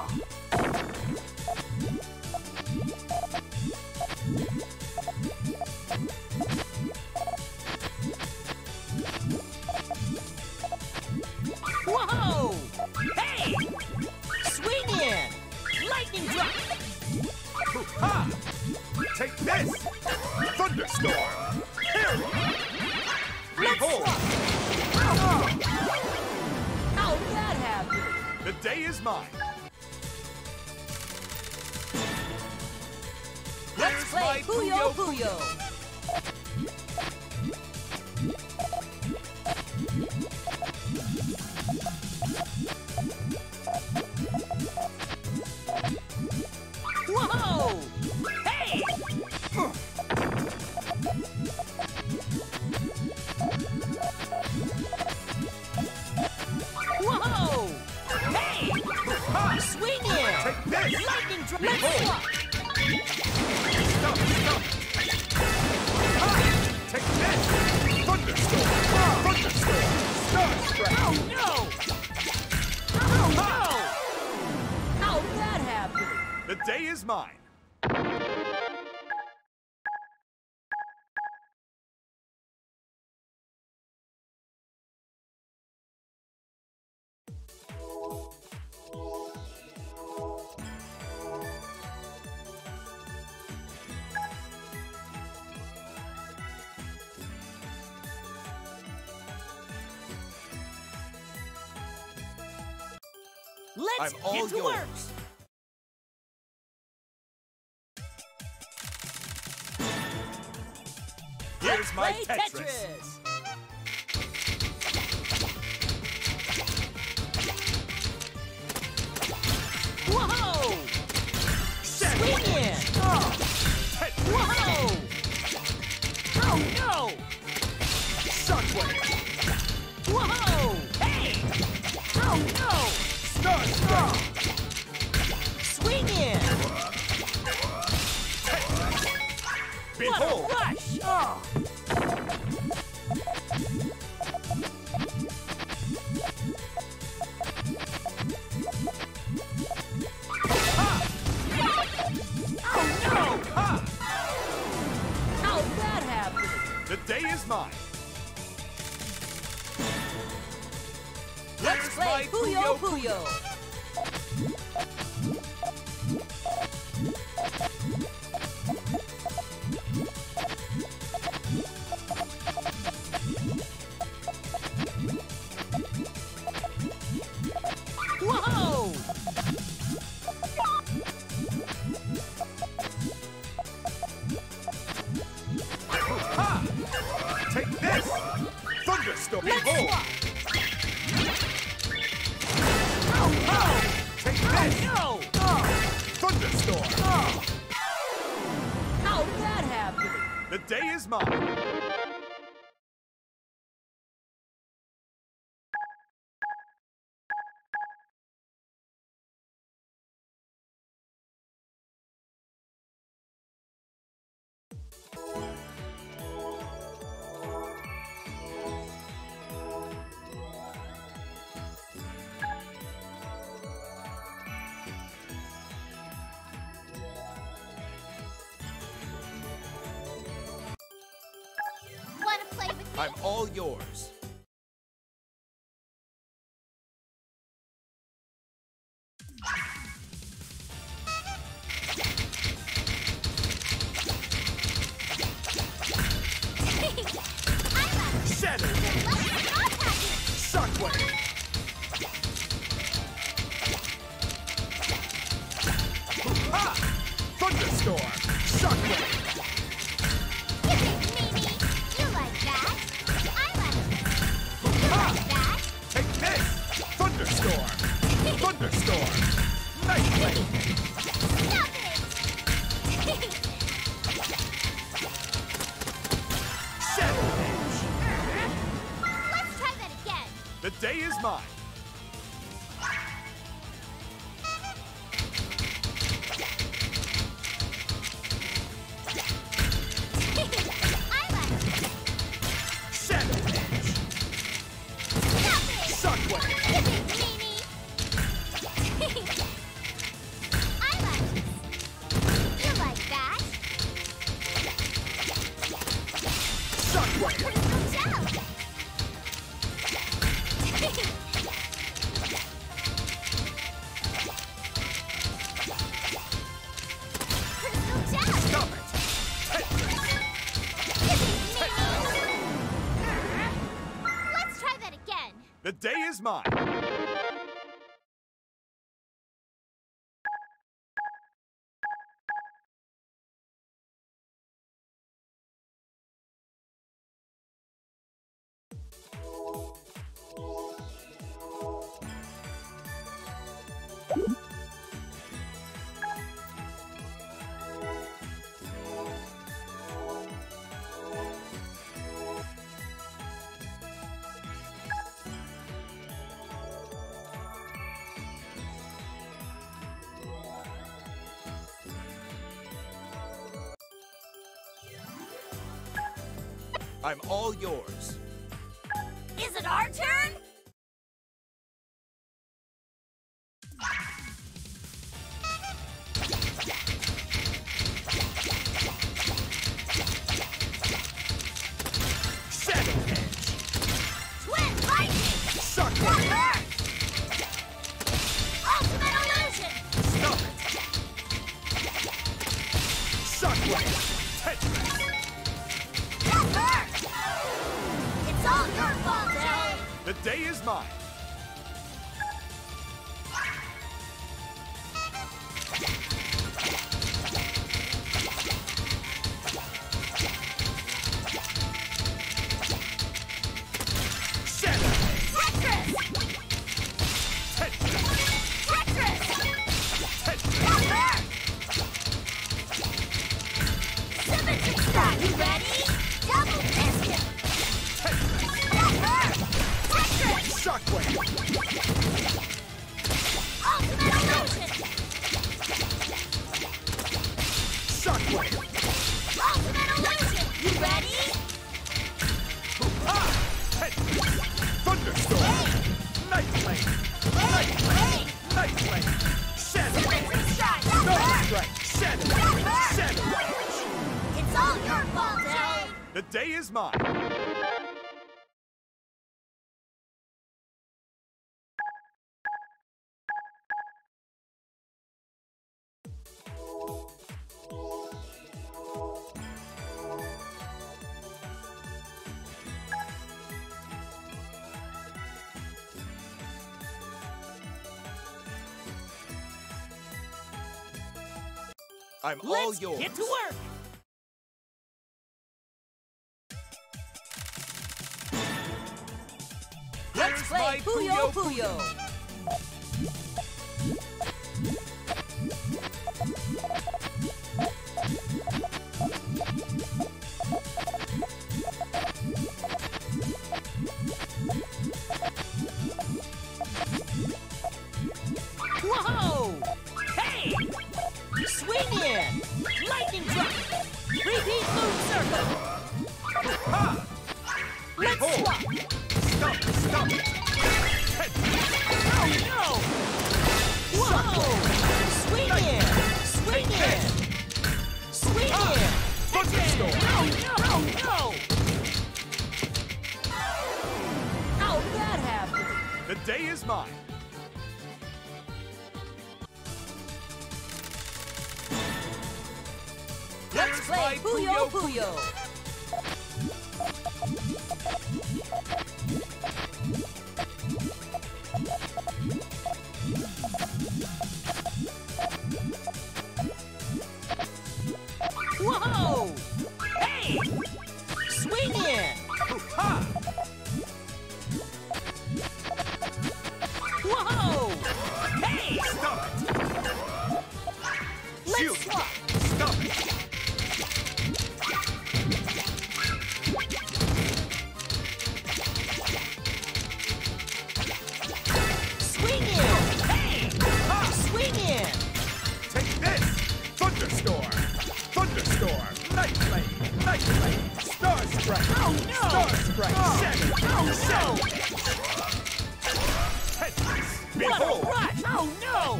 Speaker 5: Whoa! Hey! Swing in! Lightning drop!
Speaker 2: Ha! Take this. Thunderstorm. Parry. Behold.
Speaker 5: How'd that happen?
Speaker 2: The day is mine.
Speaker 5: Let's
Speaker 2: Here's
Speaker 5: play
Speaker 2: my
Speaker 5: Puyo Puyo! Whoa! Hey! Whoa! Hey! Swing in!
Speaker 2: Take this.
Speaker 5: Lightning drop!
Speaker 2: Behold.
Speaker 5: Let's swap!
Speaker 2: Stop, stop. Ha! Take this. Thunderstorm. Thunderstorm. Starstruck.
Speaker 5: Oh no! Oh no! How'd that happen?
Speaker 2: The day is mine.
Speaker 5: Let's
Speaker 2: I'm all
Speaker 5: get to
Speaker 2: yours.
Speaker 5: work!
Speaker 2: Here's my
Speaker 5: Play
Speaker 2: Tetris.
Speaker 5: Whoa!
Speaker 2: Shadow
Speaker 5: Swing in!
Speaker 2: Tetris.
Speaker 5: Whoa! Oh no!
Speaker 2: Shockwave.
Speaker 5: Whoa! Hey! Oh no!
Speaker 2: Starstruck.
Speaker 5: Swing in!
Speaker 2: Behold.
Speaker 5: What a rush! Oh! Oh no!
Speaker 2: Ha!
Speaker 5: How'd that happen?
Speaker 2: The day is mine.
Speaker 5: Let's
Speaker 2: Here's
Speaker 5: play
Speaker 2: my
Speaker 5: Puyo Puyo! Whoa!
Speaker 2: Ha! Take this. Thunderstorm.
Speaker 5: Let's
Speaker 2: Behold.
Speaker 5: swap! Oh no!
Speaker 2: Take
Speaker 5: Oh
Speaker 2: this.
Speaker 5: no!
Speaker 2: Thunderstorm.
Speaker 5: How'd that happen?
Speaker 2: The day is mine.
Speaker 4: Wanna play with me?
Speaker 2: I'm all yours. Shadow Dance. Shockwave. Ha! Thunderstorm. Shockwave. Thunderstorm! Thunderstorm! Night Flame!
Speaker 4: Stop it!
Speaker 2: Shadow Edge!
Speaker 4: Let's try that again.
Speaker 2: The day is mine!
Speaker 4: I like it.
Speaker 2: Shadow Edge!
Speaker 4: Stop it!
Speaker 2: Shockwave!
Speaker 4: Give it, meanie. I like it. You like that?
Speaker 2: Shockwave!
Speaker 4: Crystal gel. Crystal gel.
Speaker 2: Stop it! Tetris!
Speaker 4: Give it, meanie. Let's try that again.
Speaker 2: The day is mine! I'm all yours.
Speaker 4: Is it our turn?
Speaker 2: Shadow Edge!
Speaker 4: Twin lightning.
Speaker 2: Shockwave!
Speaker 4: Ultimate illusion.
Speaker 2: Stop it! Shockwave! Tetris!
Speaker 4: That hurt. It's all your fault, Jay.
Speaker 2: The day is mine! Shadow
Speaker 4: Tetris.
Speaker 2: Tetris!
Speaker 4: Tetris.
Speaker 2: Tetris!
Speaker 4: That hurt. Symmetry strike. You ready? Double biscuit.
Speaker 2: Tetris!
Speaker 4: That hurt. Tetris.
Speaker 2: Shockwave!
Speaker 4: Ultimate illusion.
Speaker 2: Shockwave!
Speaker 4: Ultimate illusion. You ready?
Speaker 2: Ah! Tetris! Thunderstorm! Night Flame! Night Flame! Night Flame! Shadow
Speaker 4: Symmetry strike. That
Speaker 2: Star
Speaker 4: hurt.
Speaker 2: Strike! Shadow Shadow Edge!
Speaker 4: It's all your fault, Jay.
Speaker 2: The day is mine! I'm all
Speaker 5: Let's
Speaker 2: yours.
Speaker 5: get to work. Let's
Speaker 2: Here's
Speaker 5: play
Speaker 2: my
Speaker 5: Puyo Puyo. Whoa! Hey! Swing in! Lightning drop! Repeat moon circle!
Speaker 2: Ha!
Speaker 5: Let's
Speaker 2: Behold!
Speaker 5: swap!
Speaker 2: Stop! Stop! Tetris!
Speaker 5: Oh no! Whoa! Swing in! Swing in! Swing in!
Speaker 2: Thunderstorm!
Speaker 5: No! No! How'd that happen?
Speaker 2: The day is mine!
Speaker 5: Let's
Speaker 2: Here's
Speaker 5: play
Speaker 2: my
Speaker 5: Puyo Puyo! Whoa! Hey! Swing in!
Speaker 2: Ha!
Speaker 5: Whoa! Whoa! Hey!
Speaker 2: Stop it!
Speaker 5: Let's
Speaker 2: Shield.
Speaker 5: swap.
Speaker 2: Stop it!
Speaker 5: Swing in! Hey! Swing in!
Speaker 2: Take this! Thunderstorm! Thunderstorm! Night Blade! Night Blade! Star Strike!
Speaker 5: Oh no!
Speaker 2: Star Strike! Shadow!
Speaker 5: Oh
Speaker 2: Shadow!
Speaker 5: no!
Speaker 2: Tetris!
Speaker 5: What a
Speaker 2: Behold!
Speaker 5: rush! Oh no!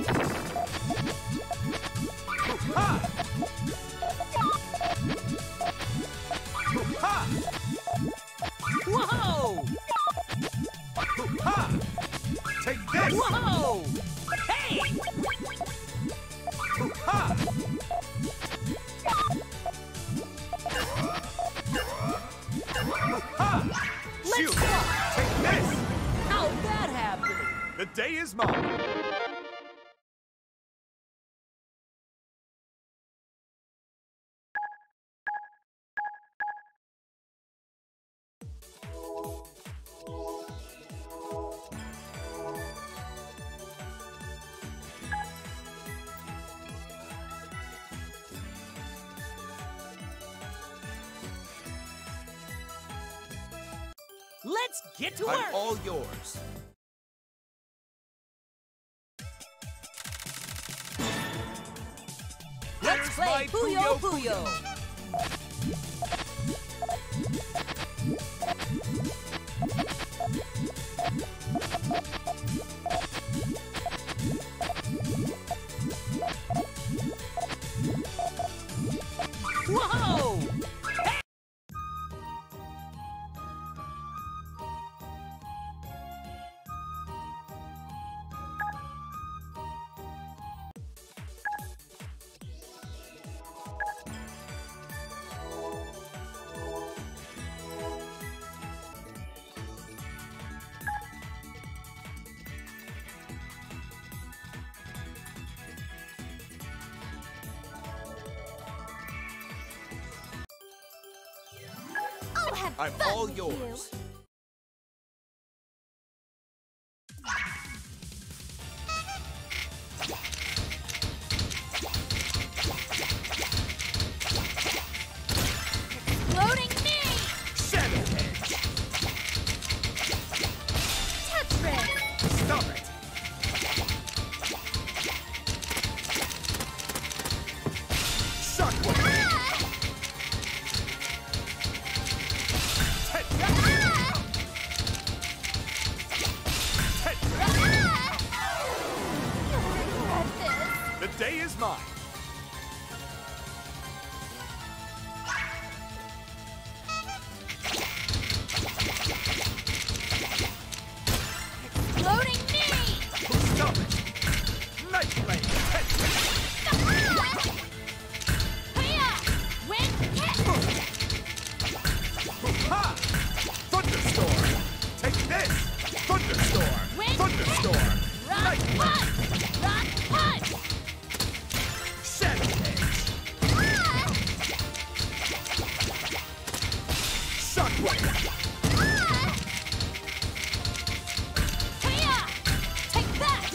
Speaker 2: Ha! Ha!
Speaker 5: Whoa!
Speaker 2: Ha! Take this!
Speaker 5: Whoa! Hey!
Speaker 2: Ha! Ha!
Speaker 5: Let's
Speaker 2: Shield!
Speaker 5: swap.
Speaker 2: Take this!
Speaker 5: How'd that happen?
Speaker 2: The day is mine!
Speaker 5: Let's get to
Speaker 2: I'm
Speaker 5: work!
Speaker 2: all yours.
Speaker 5: Let's
Speaker 2: Here's
Speaker 5: play
Speaker 2: my
Speaker 5: Puyo
Speaker 2: Puyo
Speaker 5: Puyo! Whoa!
Speaker 4: I'll have
Speaker 2: I'm
Speaker 4: fun
Speaker 2: all
Speaker 4: with
Speaker 2: yours.
Speaker 4: you. Exploding me!
Speaker 2: Shadow Edge!
Speaker 4: Tetris!
Speaker 2: Stop it! Shockwave! Tetris! Tetris!
Speaker 4: You'll regret this.
Speaker 2: The day is mine!
Speaker 4: Exploding me!
Speaker 2: Stop it! Night Blade! Tetris!
Speaker 4: Hiya! Wind hit!
Speaker 2: Ha! Thunderstorm! Take this! Thunderstorm!
Speaker 4: Wind
Speaker 2: Thunderstorm!
Speaker 4: Rock
Speaker 2: Night Blade!
Speaker 4: punch! Rock punch!
Speaker 2: Shadow Edge! Shockwave!
Speaker 4: Hiya! Take that!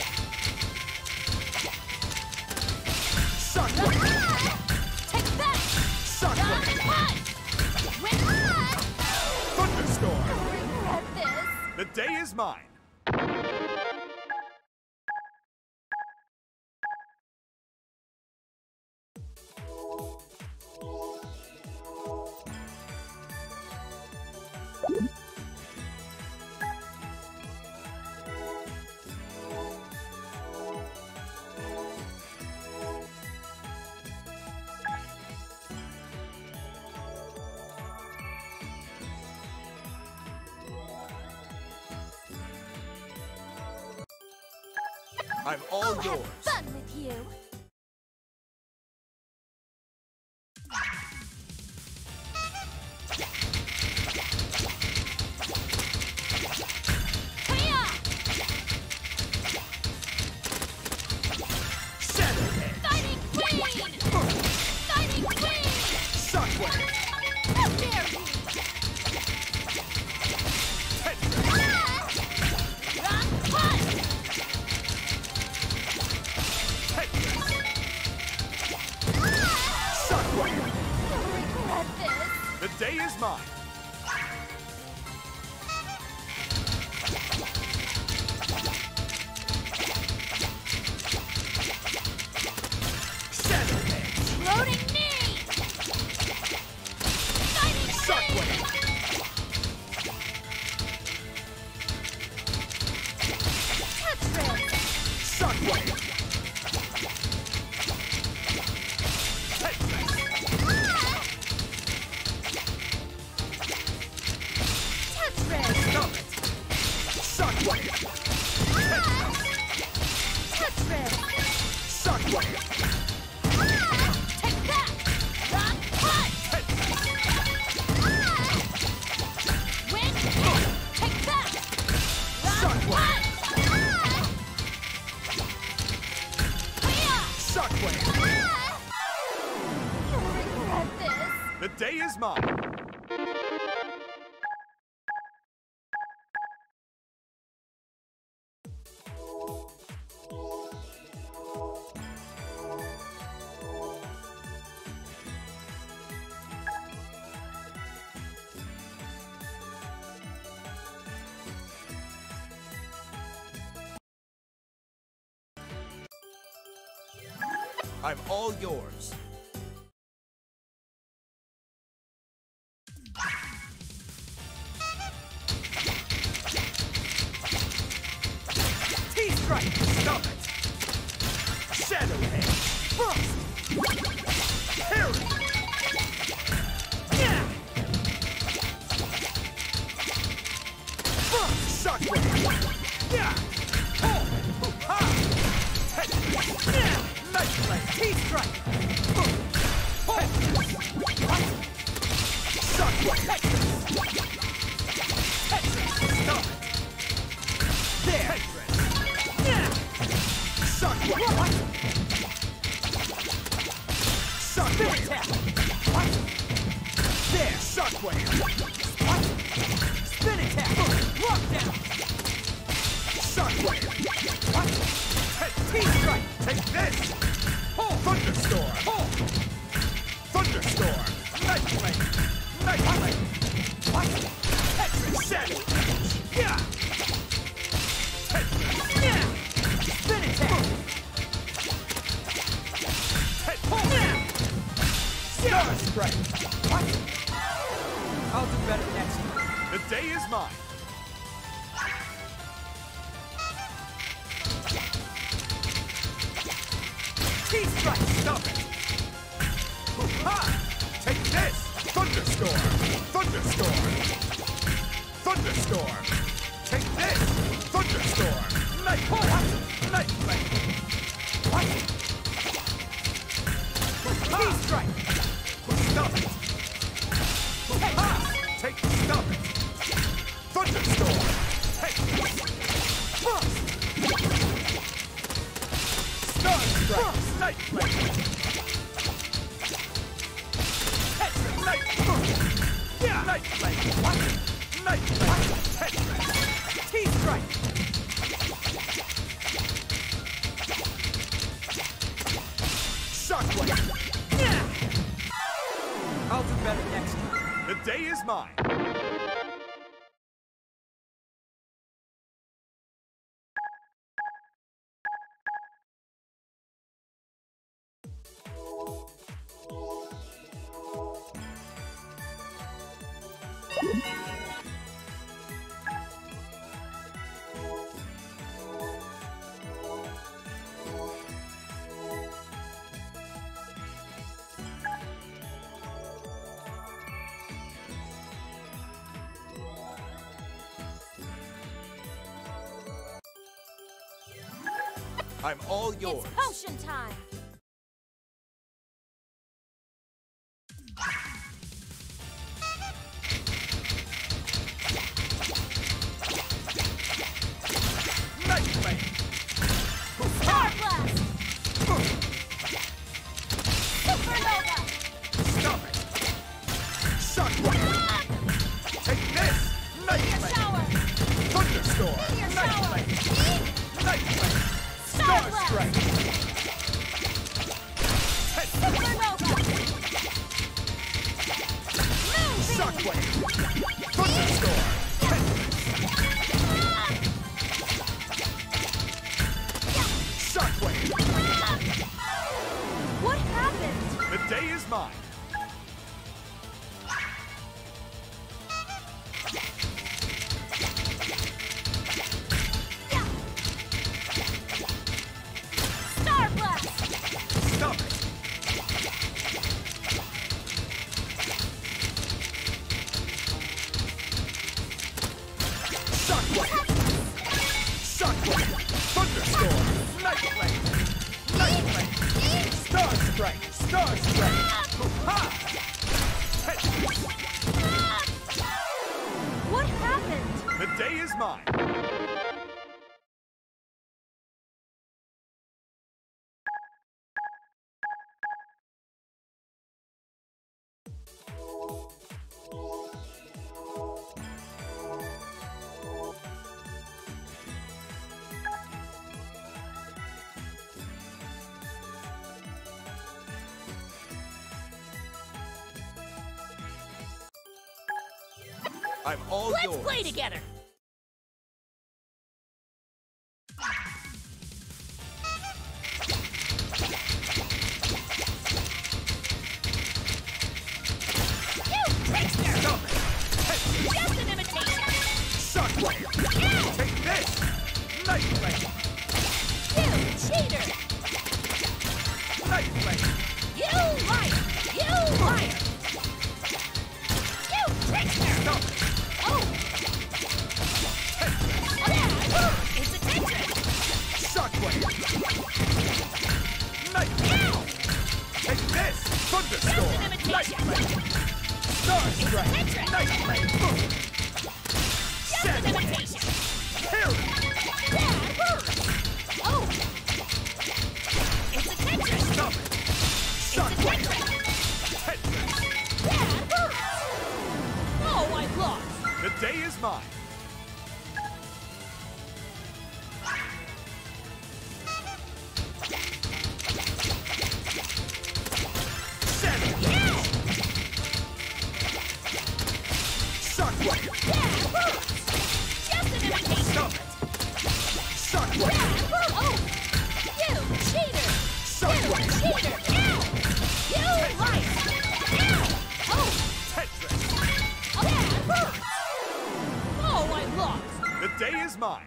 Speaker 2: Shockwave!
Speaker 4: Take that! Rock
Speaker 2: Shockwave!
Speaker 4: punch! Wind
Speaker 2: Thunderstorm!
Speaker 4: regret this.
Speaker 2: The day is mine! I'm all
Speaker 4: I'll
Speaker 2: yours.
Speaker 4: have fun with you. Hiya!
Speaker 2: Shadow Edge!
Speaker 4: Fighting Queen! Fighting Queen!
Speaker 2: Shockwave!
Speaker 4: How dare you!
Speaker 2: Tetris!
Speaker 4: Rock punch!
Speaker 2: mine. Shadow Edge.
Speaker 4: Loading knee! Shining
Speaker 2: Shockwave.
Speaker 4: touch wrist!
Speaker 2: Shockwave. Headbang.
Speaker 4: Touch wrist!
Speaker 2: Stop it. Shockwave.
Speaker 4: Touch wrist!
Speaker 2: Shockwave.
Speaker 4: Take that! Rock punch!
Speaker 2: Headbang.
Speaker 4: Win! Take that! Rock
Speaker 2: Shockwave.
Speaker 4: punch! Hiya!
Speaker 2: Shockwave.
Speaker 4: You'll regret this!
Speaker 2: The day is mine. I'm all yours. T-Strike! Stop it! Shadow Edge! Frost! Parry! Yeah! Frost! Shockwave! Yeah! Oh! Ha! Head! Yeah! Night Blade! T-Strike! Oh! Shockwave! Tetris! Stop it! There! Tetris! Yeah! Shockwave! What? Shockwave! What? There! Shockwave! What? Spin attack! Lockdown! Shockwave! What? T-Strike! Take this! Oh! Thunderstorm! Oh! Thunderstorm! Night Blade! Night Blade! What? Tetris! Shadow! Yeah! Tetris! Yeah! Spin attack! Tetris! Yeah! Star Strike! What? I'll do better next time. The day is mine. T-Strike! Stop it! Ha! Take this! Thunderstorm! Thunderstorm! Thunderstorm! Take this! Thunderstorm! Night Blade! Night Blade! What? T-Strike! Stop it! Ha! Take stop it! Thunderstorm! Take Frost! Star Strike! Night Blade! Tetris! Night Yeah! Night Blade! What? Night Blade! Tetris! T-Strike! Shockwave! Yeah! I'll do better next time. The day is mine. I'm all yours.
Speaker 4: It's potion time!
Speaker 2: Night Blade!
Speaker 4: Star Blast! Supernova!
Speaker 2: Stop it! Shockwave! Take this! Night
Speaker 4: Meteor
Speaker 2: Blade!
Speaker 4: shower!
Speaker 2: Thunderstorm!
Speaker 4: Meteor
Speaker 2: Night
Speaker 4: shower!
Speaker 2: Blade! Night Blade!
Speaker 4: Star
Speaker 2: Star
Speaker 4: Blast!
Speaker 2: Strike!
Speaker 4: Supernova! Moonbeam!
Speaker 2: Shockwave! Thunderstorm! Shockwave!
Speaker 4: What happened?
Speaker 2: The day is mine!
Speaker 4: Star Blast!
Speaker 2: Stop it! Shockwave! Shockwave! Thunderstorm! Night Flame! Night Flame! Star Strike! Star Strike! Ha!
Speaker 4: What happened?
Speaker 2: The day is mine! I'm all
Speaker 5: Let's
Speaker 2: yours.
Speaker 5: play together. You trickster!
Speaker 2: Stop it!
Speaker 5: Just an imitation.
Speaker 2: Shockwave! Take this! Night Flame!
Speaker 5: You cheater!
Speaker 2: Night Flame!
Speaker 5: You liar! You liar! You trickster!
Speaker 2: Stop it!
Speaker 5: Oh! Yeah! It's a Tetris!
Speaker 2: Shockwave! Night Flame! Take this! Thunderstorm!
Speaker 5: Just an
Speaker 2: Night
Speaker 5: imitation.
Speaker 2: Flame! Star Strike!
Speaker 5: Tetris.
Speaker 2: Night Flame! Boom!
Speaker 5: Just an imitation!
Speaker 2: Kill!
Speaker 5: That hurts! Oh! It's a Tetris!
Speaker 2: Stop it!
Speaker 5: It's a
Speaker 2: Shockwave!
Speaker 5: Tetris!
Speaker 2: Tetris!
Speaker 5: That hurts! Oh, I lost!
Speaker 2: The day is mine! Shadow!
Speaker 5: Yeah!
Speaker 2: Shockwave!
Speaker 5: That hurts! Just an imitation!
Speaker 2: Stop it! Shockwave!
Speaker 5: That hurts! Oh! You cheater!
Speaker 2: Shockwave!
Speaker 5: You cheater! Ow! You liar! Ow! Oh!
Speaker 2: Tetris!
Speaker 5: That hurts! Oh, I lost!
Speaker 2: The day is mine!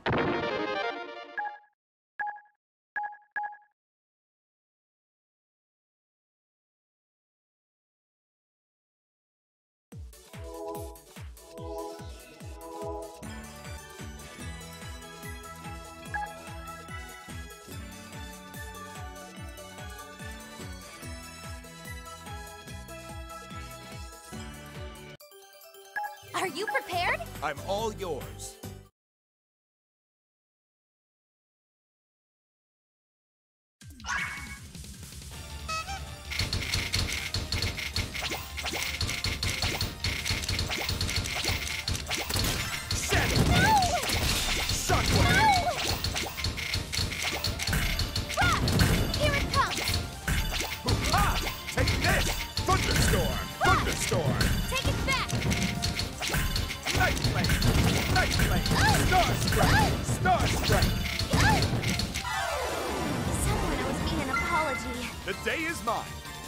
Speaker 4: Are you prepared?
Speaker 2: I'm all yours. Shadow! Shockwave!
Speaker 4: Here it comes!
Speaker 2: Ha! Take this! Thunderstorm! Thunderstorm!
Speaker 4: Take it back!
Speaker 2: Night Flame! Night Flame! Star Strike! Star Strike!
Speaker 4: Someone owes me an apology.
Speaker 2: The day is mine!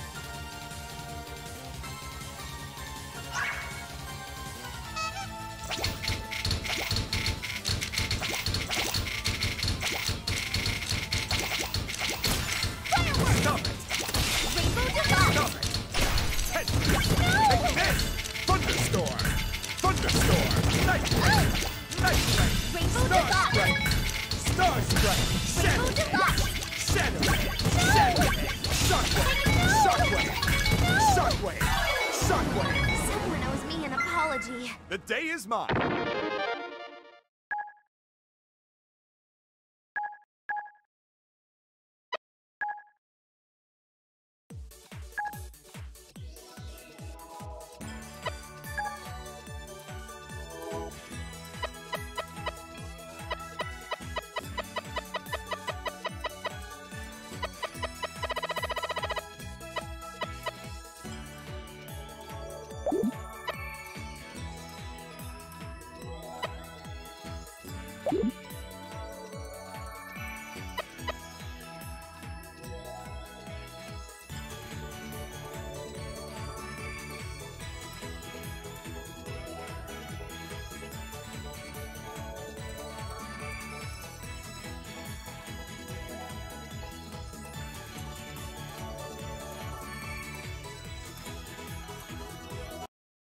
Speaker 4: Fireworks!
Speaker 2: Stop it!
Speaker 4: Rainbow Deluxe!
Speaker 2: Stop it! Tetris! Take this! Thunderstorm! Thunderstorm! Night Flame! Night Flame!
Speaker 4: Rainbow
Speaker 2: Star
Speaker 4: Deluxe!
Speaker 2: Strike! Star Strike!
Speaker 4: Rainbow
Speaker 2: Shadow!
Speaker 4: Deluxe!
Speaker 2: Shadow! Shadow! Shockwave! Shockwave! Shockwave! Shockwave!
Speaker 4: Someone owes me an apology.
Speaker 2: The day is mine!